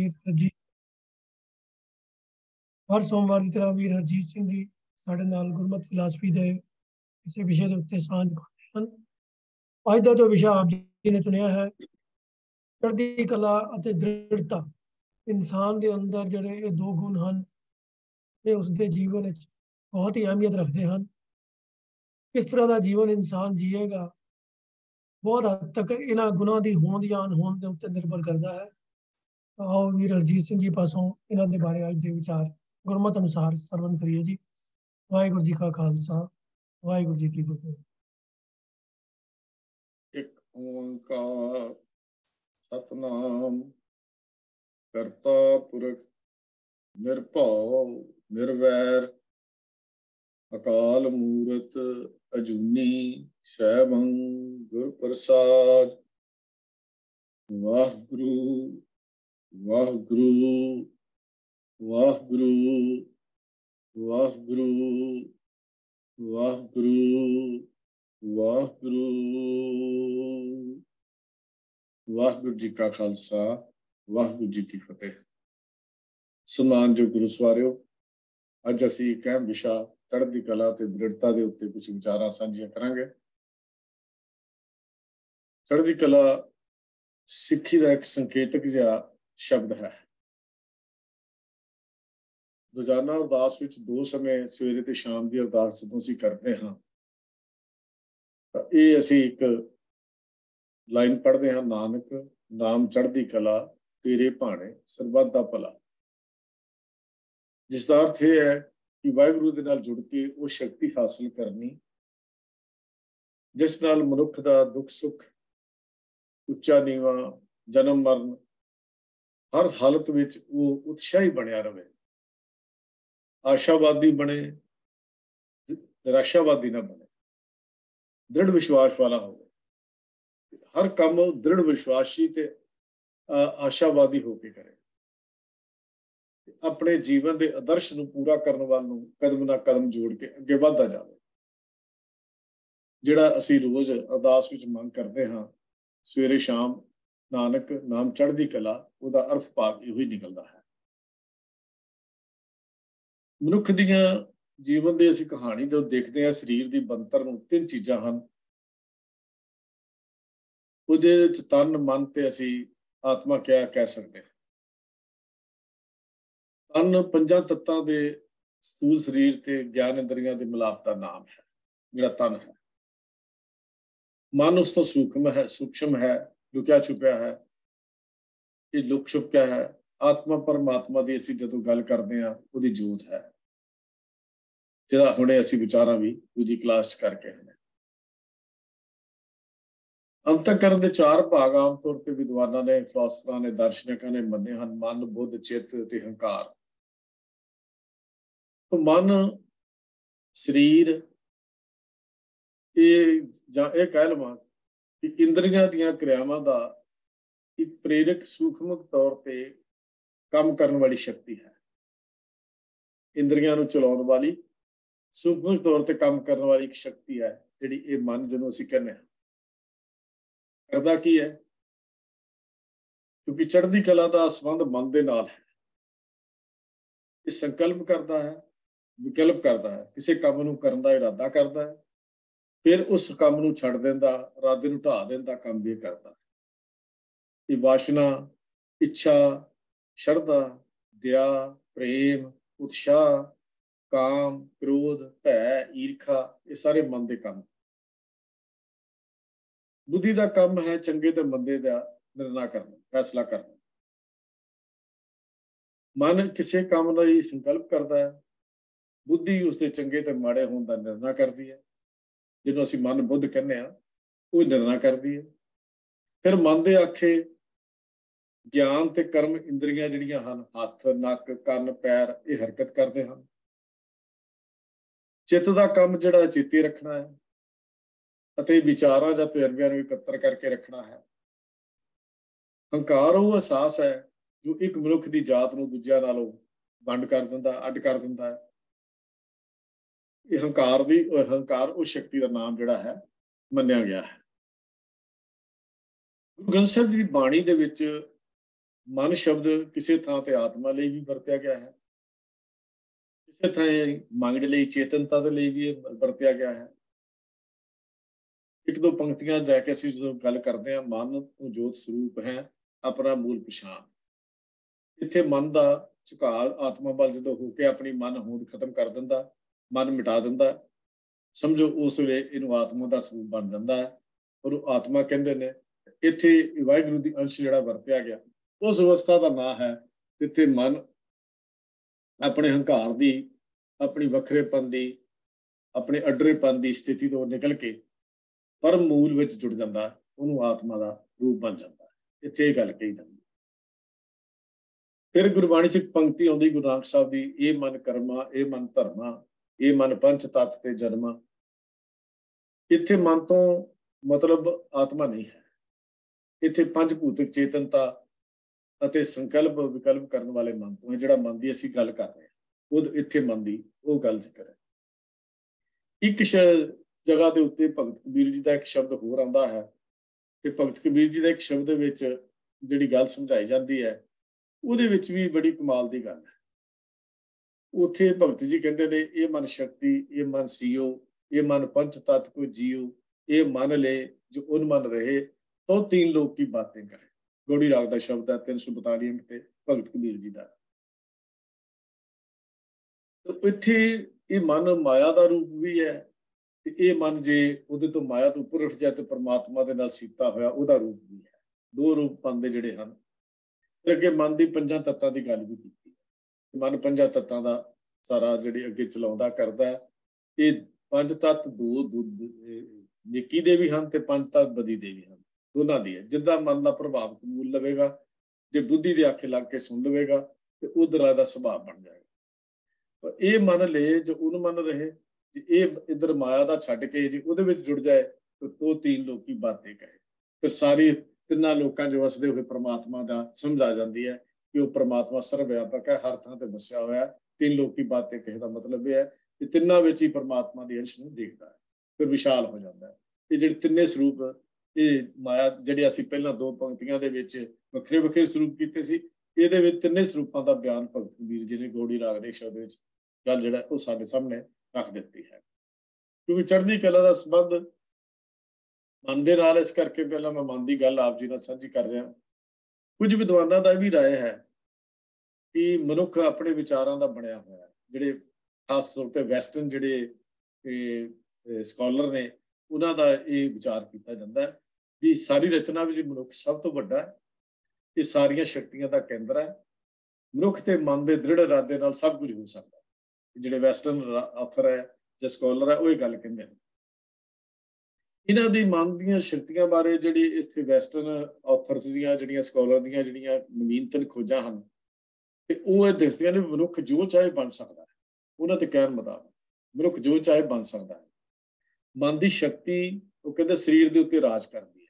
वीर हरजीत हर सोमवार की तरह वीर हरजीत सिंह जी साढ़े नाल गुरमत फिलासफी के किसी विषय के उत्ते सांझ पाते हैं। अज का जो विषय आप जी ने चुनिया है चढ़ती कला और दृढ़ता। इंसान के अंदर जोड़े ये दो गुण हैं ये उसके जीवन में बहुत ही अहमियत रखते हैं। किस तरह का जीवन इंसान जिएगा बहुत हद तक इन्होंने गुणों की होंद या अनहोंद के उत्ते निर्भर करता है। आओ वीर हरजीत सिंह जी पासों इन्हों के बारे अज के विचार गुरमत अनुसार सरवण करिए जी। वाहिगुरू जी का खालसा वाहिगुरू जी की फतेह। एक ओंकार सतनाम करता पुरख निरभव निर्वैर अकाल मूरत अजूनी सैभं गुर प्रसाद। वाहगुरु वाहगुरु वाहगुरु वाहगुरु वाहगुरु वाहगुरु। वाहगुरु जी का खालसा वाहगुरु जी की फतेह। समान जो गुरु सवारियो अज असी एक अहम विषा चढ़ती कला ते दृढ़ता के उत्ते कुछ विचार साझिया करांगे। चढ़ती कला सिक्खी का एक संकेतक जिहा शब्द है। रोजाना अरदास विच दो समय सवेरे ते शाम की अरदास जदों असीं करते हाँ तां इह असीं एक लाइन पढ़ते हैं नानक नाम चढ़ती कला तेरे भाणे सरबत दा भला। जिसका अर्थ यह है कि वाहिगुरू दे नाल जुड़ के वो शक्ति हासिल करनी जिस नाल मनुख का दुख सुख उच्चा नीवा जन्म मरण हर हालत में वो उत्साही बनया रहे, आशावादी बने निराशावादी ना बने, दृढ़ विश्वास वाला हो। हर काम दृढ़ विश्वासी ते आशावादी होके करे, अपने जीवन के आदर्श को पूरा करने वालों कदम ना कदम जोड़ के अगे बढ़ता जाए। जिहड़ा असी रोज अरदास विच मंग करते हाँ सवेरे शाम नानक नाम चढ़ती कला उहदा अर्थ भाव इहो ही निकलता है। मनुख दियां जीवन की असी कहानी जो देखते हैं शरीर की बनतर में तीन चीज़ां हैं। उहदे विच तन मन ते असी आत्मा क्या कह सकते हैं। तन पंजां तत्तां दे स्थूल शरीर ते ज्ञान इंद्रियां दे मिलाप का नाम है जिहड़ा तन है। मन उस तो सूक्ष्म है लुकिया छुपिया है। ये लुक छुप क्या है आत्मा परमात्मा की असी जो गल करते हैं वो जोत है जिहदा हुणे असी विचारा भी दूजी क्लास करके हैं। अंतःकरण के चार भाग आम तौर पर विद्वानों ने फिलोसफर ने दार्शनिकों ने मन्ने हैं मन बुद्ध चित्त ते हंकार। तो मन शरीर ये कह लवां कि इंद्रियां दीयां क्रियावां दा एक प्रेरक सूक्ष्म तौर पर काम करने वाली शक्ति है। इंद्रियां नूं चलाउण वाली सूक्ष्म तौर पर काम करने वाली एक शक्ति है जिहड़ी ये मन जिहनूं असीं कहने हैं। करदा की है क्योंकि चढ़ती कला का संबंध मन के नाल है। ये संकल्प करता है विकल्प करता है किसी काम नूं करन दा इरादा करता है फिर उस काम नूं छड्ड दिंदा इरादे नूं ढा दिंदा काम भी करता है। ये वासना इच्छा श्रद्धा दया प्रेम उत्साह काम क्रोध भय ईर्खा ये सारे मन के काम। बुद्धि का काम है चंगे ते मंदे का निर्णय करना फैसला करना। मन किसी काम लई संकल्प करता है बुद्धि उसके चंगे ते माड़े होने का निर्णय करती है जिन्होंने असीं मन बुद्ध कहने वो निर्णय करती है। फिर मन के आखे ज्ञान ते कर्म इंद्रियां जिहड़ियां हन हथ नक कन पैर ये हरकत करते हैं। चित्त का काम जिहड़ा चेते रखना है ਅਤੇ ਵਿਚਾਰਾਂ ਜਾਂ ਤਜਰਬਿਆਂ ਨੂੰ ਇਕੱਤਰ ਕਰਕੇ ਰੱਖਣਾ ਹੈ। ਹੰਕਾਰ ਉਹ ਅਹਿਸਾਸ ਹੈ ਜੋ ਇੱਕ ਮਨੁੱਖ ਦੀ ਜਾਤ ਨੂੰ ਦੂਜਿਆਂ ਨਾਲੋਂ ਵੰਡ ਕਰ ਦਿੰਦਾ ਅੱਡ ਕਰ ਦਿੰਦਾ ਹੈ। ਇਹ ਹੰਕਾਰ ਉਹ ਸ਼ਕਤੀ ਦਾ ਨਾਮ ਜਿਹੜਾ ਹੈ ਮੰਨਿਆ ਗਿਆ ਹੈ। ਗੁਰੂ ਗ੍ਰੰਥ ਸਾਹਿਬ ਜੀ ਦੀ ਬਾਣੀ ਦੇ ਵਿੱਚ ਮਨ ਸ਼ਬਦ ਕਿਸੇ ਥਾਂ ਤੇ ਆਤਮਾ ਲਈ ਵੀ ਵਰਤਿਆ ਗਿਆ ਹੈ, ਕਿਸੇ ਥਾਂ ਮਾਈਂਡ ਲਈ, ਚੇਤਨਤਾ ਦੇ ਲਈ ਵੀ ਵਰਤਿਆ ਗਿਆ ਹੈ। ਇੱਕ ਦੋ ਪੰਕਤੀਆਂ ਜਾ ਕੇ ਅਸੀਂ ਜਦੋਂ ਗੱਲ ਕਰਦੇ ਹਾਂ, ਮਨ ਉਹ ਜੋਤ ਸਰੂਪ ਹੈ, ਆਪਣਾ ਮੂਲ ਪਛਾਣ। ਇੱਥੇ ਮਨ ਦਾ ਝੁਕਾਅ ਆਤਮਾ ਵੱਲ ਜਦੋਂ ਹੋ ਕੇ ਆਪਣੀ ਮਨ ਹੋਂਦ ਖਤਮ ਕਰ ਦਿੰਦਾ, ਮਨ ਮਿਟਾ ਦਿੰਦਾ, ਸਮਝੋ ਉਸ ਵੇਲੇ ਇਹਨੂੰ ਆਤਮਾ ਦਾ ਸਰੂਪ ਬਣ ਜਾਂਦਾ ਹੈ, ਉਹਨੂੰ ਆਤਮਾ ਕਹਿੰਦੇ ਨੇ। ਇੱਥੇ ਵਾਹਿਗੁਰੂ ਦੀ ਅੰਸ਼ ਜਿਹੜਾ ਵਰਤਿਆ ਗਿਆ, ਉਸ ਅਵਸਥਾ ਦਾ ਨਾਂ ਹੈ ਜਿੱਥੇ ਮਨ ਆਪਣੇ ਹੰਕਾਰ ਦੀ, ਆਪਣੀ ਵੱਖਰੇਪਨ ਦੀ, ਆਪਣੇ ਅੱਡਰੇਪਨ ਦੀ ਸਥਿਤੀ ਤੋਂ ਨਿਕਲ ਕੇ ਪਰਮ ਮੂਲ ਵਿੱਚ ਜੁੜ ਜਾਂਦਾ, ਉਹਨੂੰ ਆਤਮਾ ਦਾ ਰੂਪ ਬਣ ਜਾਂਦਾ। ਇੱਥੇ ਇਹ ਗੱਲ ਕਹੀ ਜਾਂਦੀ। ਫਿਰ ਗੁਰਬਾਣੀ 'ਚ ਇੱਕ ਪੰਕਤੀ ਆਉਂਦੀ ਗੁਰੂ ਨਾਨਕ ਸਾਹਿਬ ਦੀ, ਇਹ ਮਨ ਕਰਮਾ, ਇਹ ਮਨ ਧਰਮਾ, ਇਹ ਮਨ ਪੰਚ ਤੱਤ ਤੇ ਜਨਮਾ। ਇੱਥੇ ਮਨ ਤੋਂ ਮਤਲਬ ਆਤਮਾ ਨਹੀਂ ਹੈ, ਇੱਥੇ ਪੰਜ ਭੂਤਿਕ ਚੇਤਨਤਾ ਅਤੇ ਸੰਕਲਪ ਵਿਕਲਪ ਕਰਨ ਵਾਲੇ ਮਨ ਤੋਂ ਹੈ, ਜਿਹੜਾ ਮਨ ਦੀ ਅਸੀਂ ਗੱਲ ਕਰ ਰਹੇ ਹਾਂ। ਉਹ ਇੱਥੇ ਮਨ ਦੀ ਉਹ ਗੱਲ ਜ਼ਿਕਰ ਹੈ। ਇੱਕ ਜਗ੍ਹਾ ਦੇ ਉੱਤੇ ਭਗਤ ਕਬੀਰ ਜੀ ਦਾ ਇੱਕ ਸ਼ਬਦ ਹੋਰ ਆਉਂਦਾ ਹੈ, ਤੇ ਭਗਤ ਕਬੀਰ ਜੀ ਦਾ ਇੱਕ ਸ਼ਬਦ ਦੇ ਵਿੱਚ ਜਿਹੜੀ ਗੱਲ ਸਮਝਾਈ ਜਾਂਦੀ ਹੈ, ਉਹਦੇ ਵਿੱਚ ਵੀ ਬੜੀ ਕਮਾਲ ਦੀ ਗੱਲ ਹੈ। ਉੱਥੇ ਭਗਤ ਜੀ ਕਹਿੰਦੇ ਨੇ, ਇਹ ਮਨ ਸ਼ਕਤੀ, ਇਹ ਮਨ ਸੀਓ, ਇਹ ਮਨ ਪੰਚ ਤत्व को जियो, ਇਹ ਮਨ ਲੈ ਜੋ ਉਨਮਨ ਰਹੇ तो तीन लोग की बातें कहे। ਗੋੜੀ ਰਾਗ ਦਾ ਸ਼ਬਦ ਹੈ, 342 ਅੰਕ ਤੇ ਭਗਤ ਕਬੀਰ ਜੀ ਦਾ। ਇੱਥੇ ਇਹ ਮਨ ਮਾਇਆ ਦਾ ਰੂਪ ਵੀ ਹੈ, ਤੇ ਇਹ ਮਨ ਜੇ ਉਹਦੇ ਤੋਂ ਮਾਇਆ ਤੋਂ ਉੱਪਰ ਉੱਠ ਜਾਏ ਤੇ ਪਰਮਾਤਮਾ ਦੇ ਨਾਲ ਸੀਤਾ ਹੋਇਆ ਉਹਦਾ ਰੂਪ ਵੀ ਹੈ। ਦੋ ਰੂਪ ਮਨ ਦੇ ਜਿਹੜੇ ਹਨ। ਫਿਰ ਅੱਗੇ ਮਨ ਦੀ ਪੰਜਾਂ ਤੱਤਾਂ ਦੀ ਗੱਲ ਵੀ ਕੀਤੀ। ਮਨ ਪੰਜਾਂ ਤੱਤਾਂ ਦਾ ਸਾਰਾ ਜਿਹੜੇ ਅੱਗੇ ਚਲਾਉਂਦਾ ਕਰਦਾ। ਇਹ ਪੰਜ ਤੱਤ ਦੋ ਨੇਕੀ ਦੇ ਵੀ ਹਨ ਤੇ ਪੰਜ ਤੱਤ ਬਦੀ ਦੇ ਵੀ ਹਨ, ਦੋਨਾਂ ਦੀ ਹੈ। ਜਿੱਦਾਂ ਮਨ ਦਾ ਪ੍ਰਭਾਵ ਕਬੂਲ ਲਵੇਗਾ, ਜੇ ਬੁੱਧੀ ਦੇ ਆਖੇ ਲੱਗ ਕੇ ਸੁਣ ਲਵੇਗਾ ਤੇ ਉਧਰ ਦਾ ਸੁਭਾਅ ਬਣ ਜਾਏਗਾ। ਪਰ ਇਹ ਮਨ ਲੈ ਜੋ ਉਹਨੂੰ ਮਨ ਰਹੇ, ਜੇ ਇਹ ਇੱਧਰ ਮਾਇਆ ਦਾ ਛੱਡ ਕੇ ਜੇ ਉਹਦੇ ਵਿੱਚ ਜੁੜ ਜਾਏ ਤਾਂ ਉਹ तीन लोग की बातें ਕਹੇ। ਫਿਰ ਸਾਰੀ ਤਿੰਨਾਂ ਲੋਕਾਂ 'ਚ ਵਸਦੇ ਹੋਏ ਪ੍ਰਮਾਤਮਾ ਦਾ ਸਮਝ ਆ ਜਾਂਦੀ ਹੈ ਕਿ ਉਹ ਪ੍ਰਮਾਤਮਾ ਸਰਵ ਵਿਆਪਕ ਹੈ, ਹਰ ਥਾਂ ਤੇ ਵਸਿਆ ਹੋਇਆ। तीन लोग की बातें ਕਹੇ ਦਾ ਮਤਲਬ ਇਹ ਹੈ ਕਿ ਤਿੰਨਾਂ ਵਿੱਚ ਹੀ ਪ੍ਰਮਾਤਮਾ ਦੀ ਅੰਸ਼ ਨੂੰ ਦੇਖਦਾ ਹੈ, ਫਿਰ ਵਿਸ਼ਾਲ ਹੋ ਜਾਂਦਾ ਹੈ। ਇਹ ਜਿਹੜੇ ਤਿੰਨੇ ਸਰੂਪ, ਇਹ ਮਾਇਆ ਜਿਹੜੇ ਅਸੀਂ ਪਹਿਲਾਂ ਦੋ ਪੰਕਤੀਆਂ ਦੇ ਵਿੱਚ ਵੱਖਰੇ ਵੱਖਰੇ ਸਰੂਪ ਕੀਤੇ ਸੀ, ਇਹਦੇ ਵਿੱਚ ਤਿੰਨੇ ਸਰੂਪਾਂ ਦਾ ਬਿਆਨ ਭਗਤ ਕਬੀਰ ਜੀ ਨੇ ਗੋੜੀ ਰਾਗ ਦੇ ਸ਼ਬਦ ਵਿੱਚ ਗੱਲ ਜਿਹੜਾ ਉਹ ਸਾਡੇ ਸਾਹਮਣੇ ਰੱਖ ਦਿੱਤੀ ਹੈ। ਕਿਉਂਕਿ ਚੜ੍ਹਦੀ ਕਲਾ ਦਾ ਸੰਬੰਧ ਮਨ ਦੇ ਨਾਲ, ਇਸ ਕਰਕੇ ਪਹਿਲਾਂ ਮੈਂ ਮਨ ਦੀ ਗੱਲ ਆਪ ਜੀ ਨਾਲ ਸਾਂਝੀ ਕਰ ਰਿਹਾ। ਕੁਝ ਵਿਦਵਾਨਾਂ ਦਾ ਵੀ ਰਾਏ ਹੈ ਕਿ ਮਨੁੱਖ ਆਪਣੇ ਵਿਚਾਰਾਂ ਦਾ ਬਣਿਆ ਹੋਇਆ, ਜਿਹੜੇ ਖਾਸ ਤੌਰ ਤੇ ਵੈਸਟਰਨ ਜਿਹੜੇ ਸਕਾਲਰ ਨੇ ਉਹਨਾਂ ਦਾ ਇਹ ਵਿਚਾਰ ਕੀਤਾ ਜਾਂਦਾ ਹੈ ਵੀ ਸਾਰੀ ਰਚਨਾ ਵਿੱਚ ਮਨੁੱਖ ਸਭ ਤੋਂ ਵੱਡਾ ਹੈ, ਇਹ ਸਾਰੀਆਂ ਸ਼ਕਤੀਆਂ ਦਾ ਕੇਂਦਰ ਹੈ। ਮਨੁੱਖ ਤੇ ਮਨ ਦੇ ਦ੍ਰਿੜ ਇਰਾਦੇ ਨਾਲ ਸਭ ਕੁਝ ਹੋ ਸਕਦਾ। ਜਿਹੜੇ ਵੈਸਟਰਨ ਆਥਰ ਹੈ ਜਾਂ ਸਕਾਲਰ ਹੈ ਉਹ ਇਹ ਗੱਲ ਕਹਿੰਦੇ ਨੇ। ਇਹਨਾਂ ਦੀ ਮਨ ਦੀਆਂ ਸ਼ਕਤੀਆਂ ਬਾਰੇ ਜਿਹੜੀ ਇਸ ਵੈਸਟਰਨ ਆਥਰਸ ਦੀਆਂ, ਜਿਹੜੀਆਂ ਸਕਾਲਰ ਦੀਆਂ ਜਿਹੜੀਆਂ ਨਵੀਨਤਮ ਖੋਜਾਂ ਹਨ, ਤੇ ਉਹ ਇਹ ਦੱਸਦੀਆਂ ਨੇ ਮਨੁੱਖ ਜੋ ਚਾਹੇ ਬਣ ਸਕਦਾ ਹੈ। ਉਹਨਾਂ ਦੇ ਕਹਿਣ ਮੁਤਾਬਕ ਮਨੁੱਖ ਜੋ ਚਾਹੇ ਬਣ ਸਕਦਾ ਹੈ। ਮਨ ਦੀ ਸ਼ਕਤੀ ਉਹ ਕਹਿੰਦੇ ਸਰੀਰ ਦੇ ਉੱਤੇ ਰਾਜ ਕਰਦੀ ਹੈ,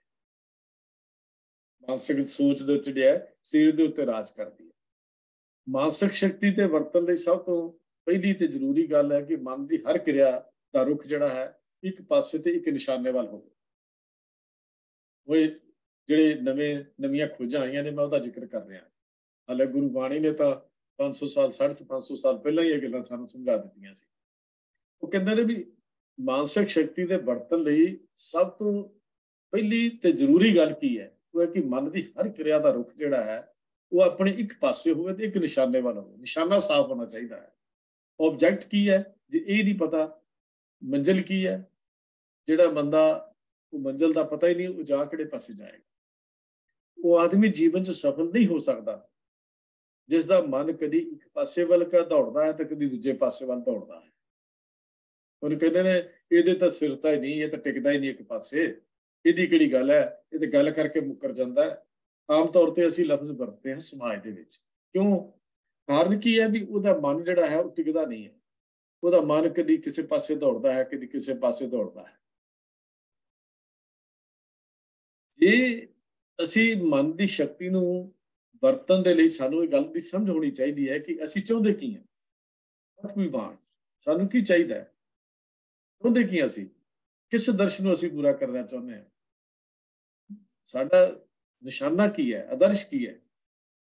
ਮਾਨਸਿਕ ਸੋਚ ਦੇ ਵਿੱਚ ਜਿਹੜਾ ਸਰੀਰ ਦੇ ਉੱਤੇ ਰਾਜ ਕਰਦੀ ਹੈ। ਮਾਨਸਿਕ ਸ਼ਕਤੀ ਤੇ ਵਰਤਣ ਲਈ ਸਭ ਤੋਂ ਪਹਿਲੀ ਤੇ ਜ਼ਰੂਰੀ ਗੱਲ ਹੈ ਕਿ ਮਨ ਦੀ ਹਰ ਕਿਰਿਆ ਦਾ ਰੁਖ ਜਿਹੜਾ ਹੈ ਇੱਕ ਪਾਸੇ ਤੇ ਇੱਕ ਨਿਸ਼ਾਨੇ ਵੱਲ ਹੋਵੇ। ਉਹ ਜਿਹੜੇ ਨਵੀਆਂ ਖੋਜਾਂ ਆਈਆਂ ਨੇ, ਮੈਂ ਉਹਦਾ ਜ਼ਿਕਰ ਕਰ ਰਿਹਾ। ਹਾਲੇ ਗੁਰੂ ਬਾਣੀ ਨੇ ਤਾਂ 500 ਸਾਲ 550 ਸਾਲ ਪਹਿਲਾਂ ਹੀ ਇਹ ਗੱਲਾਂ ਸਾਨੂੰ ਸਮਝਾ ਦਿੱਤੀਆਂ ਸੀ। ਉਹ ਕਹਿੰਦੇ ਨੇ ਵੀ ਮਾਨਸਿਕ ਸ਼ਕਤੀ ਦੇ ਵਰਤਣ ਲਈ ਸਭ ਤੋਂ ਪਹਿਲੀ ਤੇ ਜ਼ਰੂਰੀ ਗੱਲ ਕੀ ਹੈ, ਉਹ ਹੈ ਕਿ ਮਨ ਦੀ ਹਰ ਕਿਰਿਆ ਦਾ ਰੁਖ ਜਿਹੜਾ ਹੈ ਉਹ ਆਪਣੇ ਇੱਕ ਪਾਸੇ ਹੋਵੇ ਤੇ ਇੱਕ ਨਿਸ਼ਾਨੇ ਵੱਲ ਹੋਵੇ। ਨਿਸ਼ਾਨਾ ਸਾਫ਼ ਹੋਣਾ ਚਾਹੀਦਾ ਹੈ। ਆਬਜੈਕਟ ਕੀ ਹੈ, ਜੇ ਇਹ ਨਹੀਂ ਪਤਾ ਮੰਜ਼ਿਲ ਕੀ ਹੈ, ਜਿਹੜਾ ਬੰਦਾ ਉਹ ਮੰਜ਼ਿਲ ਦਾ ਪਤਾ ਹੀ ਨਹੀਂ, ਉਹ ਜਾ ਕਿਹੜੇ ਪਾਸੇ ਜਾਏਗਾ। ਉਹ ਆਦਮੀ ਜੀਵਨ 'ਚ ਸਫਲ ਨਹੀਂ ਹੋ ਸਕਦਾ ਜਿਸ ਦਾ ਮਨ ਕਦੀ ਇੱਕ ਪਾਸੇ ਵੱਲ ਦੌੜਦਾ ਹੈ ਤੇ ਕਦੀ ਦੂਜੇ ਪਾਸੇ ਵੱਲ ਦੌੜਦਾ ਹੈ। ਉਹਨੂੰ ਕਹਿੰਦੇ ਨੇ ਇਹਦੇ ਤਾਂ ਸਿਰਤਾ ਹੀ ਨਹੀਂ, ਇਹ ਤਾਂ ਟਿਕਦਾ ਹੀ ਨਹੀਂ ਇੱਕ ਪਾਸੇ, ਇਹਦੀ ਕਿਹੜੀ ਗੱਲ ਹੈ, ਇਹ ਤਾਂ ਗੱਲ ਕਰਕੇ ਮੁੱਕਰ ਜਾਂਦਾ ਹੈ। ਆਮ ਤੌਰ ਤੇ ਅਸੀਂ ਲਫ਼ਜ਼ ਵਰਤਦੇ ਹਾਂ ਸਮਾਜ ਦੇ ਵਿੱਚ। ਕਿਉਂ? ਕਾਰਨ ਕੀ ਹੈ ਵੀ ਉਹਦਾ ਮਨ ਜਿਹੜਾ ਹੈ ਉਹ ਟਿਕਦਾ ਨਹੀਂ ਹੈ। ਉਹਦਾ ਮਨ ਕਦੀ ਕਿਸੇ ਪਾਸੇ ਦੌੜਦਾ ਹੈ, ਕਦੀ ਕਿਸੇ ਪਾਸੇ ਦੌੜਦਾ ਹੈ। ਜੇ ਅਸੀਂ ਮਨ ਦੀ ਸ਼ਕਤੀ ਨੂੰ ਵਰਤਣ ਦੇ ਲਈ ਸਾਨੂੰ ਇਹ ਗੱਲ ਦੀ ਸਮਝ ਹੋਣੀ ਚਾਹੀਦੀ ਹੈ ਕਿ ਅਸੀਂ ਚਾਹੁੰਦੇ ਕੀ ਹਾਂ। ਸਾਨੂੰ ਕੀ ਚਾਹੀਦਾ ਹੈ, ਚਾਹੁੰਦੇ ਕੀ ਅਸੀਂ, ਕਿਸ ਦਰਸ਼ਨ ਨੂੰ ਅਸੀਂ ਪੂਰਾ ਕਰਨਾ ਚਾਹੁੰਦੇ ਹਾਂ, ਸਾਡਾ ਨਿਸ਼ਾਨਾ ਕੀ ਹੈ, ਆਦਰਸ਼ ਕੀ ਹੈ।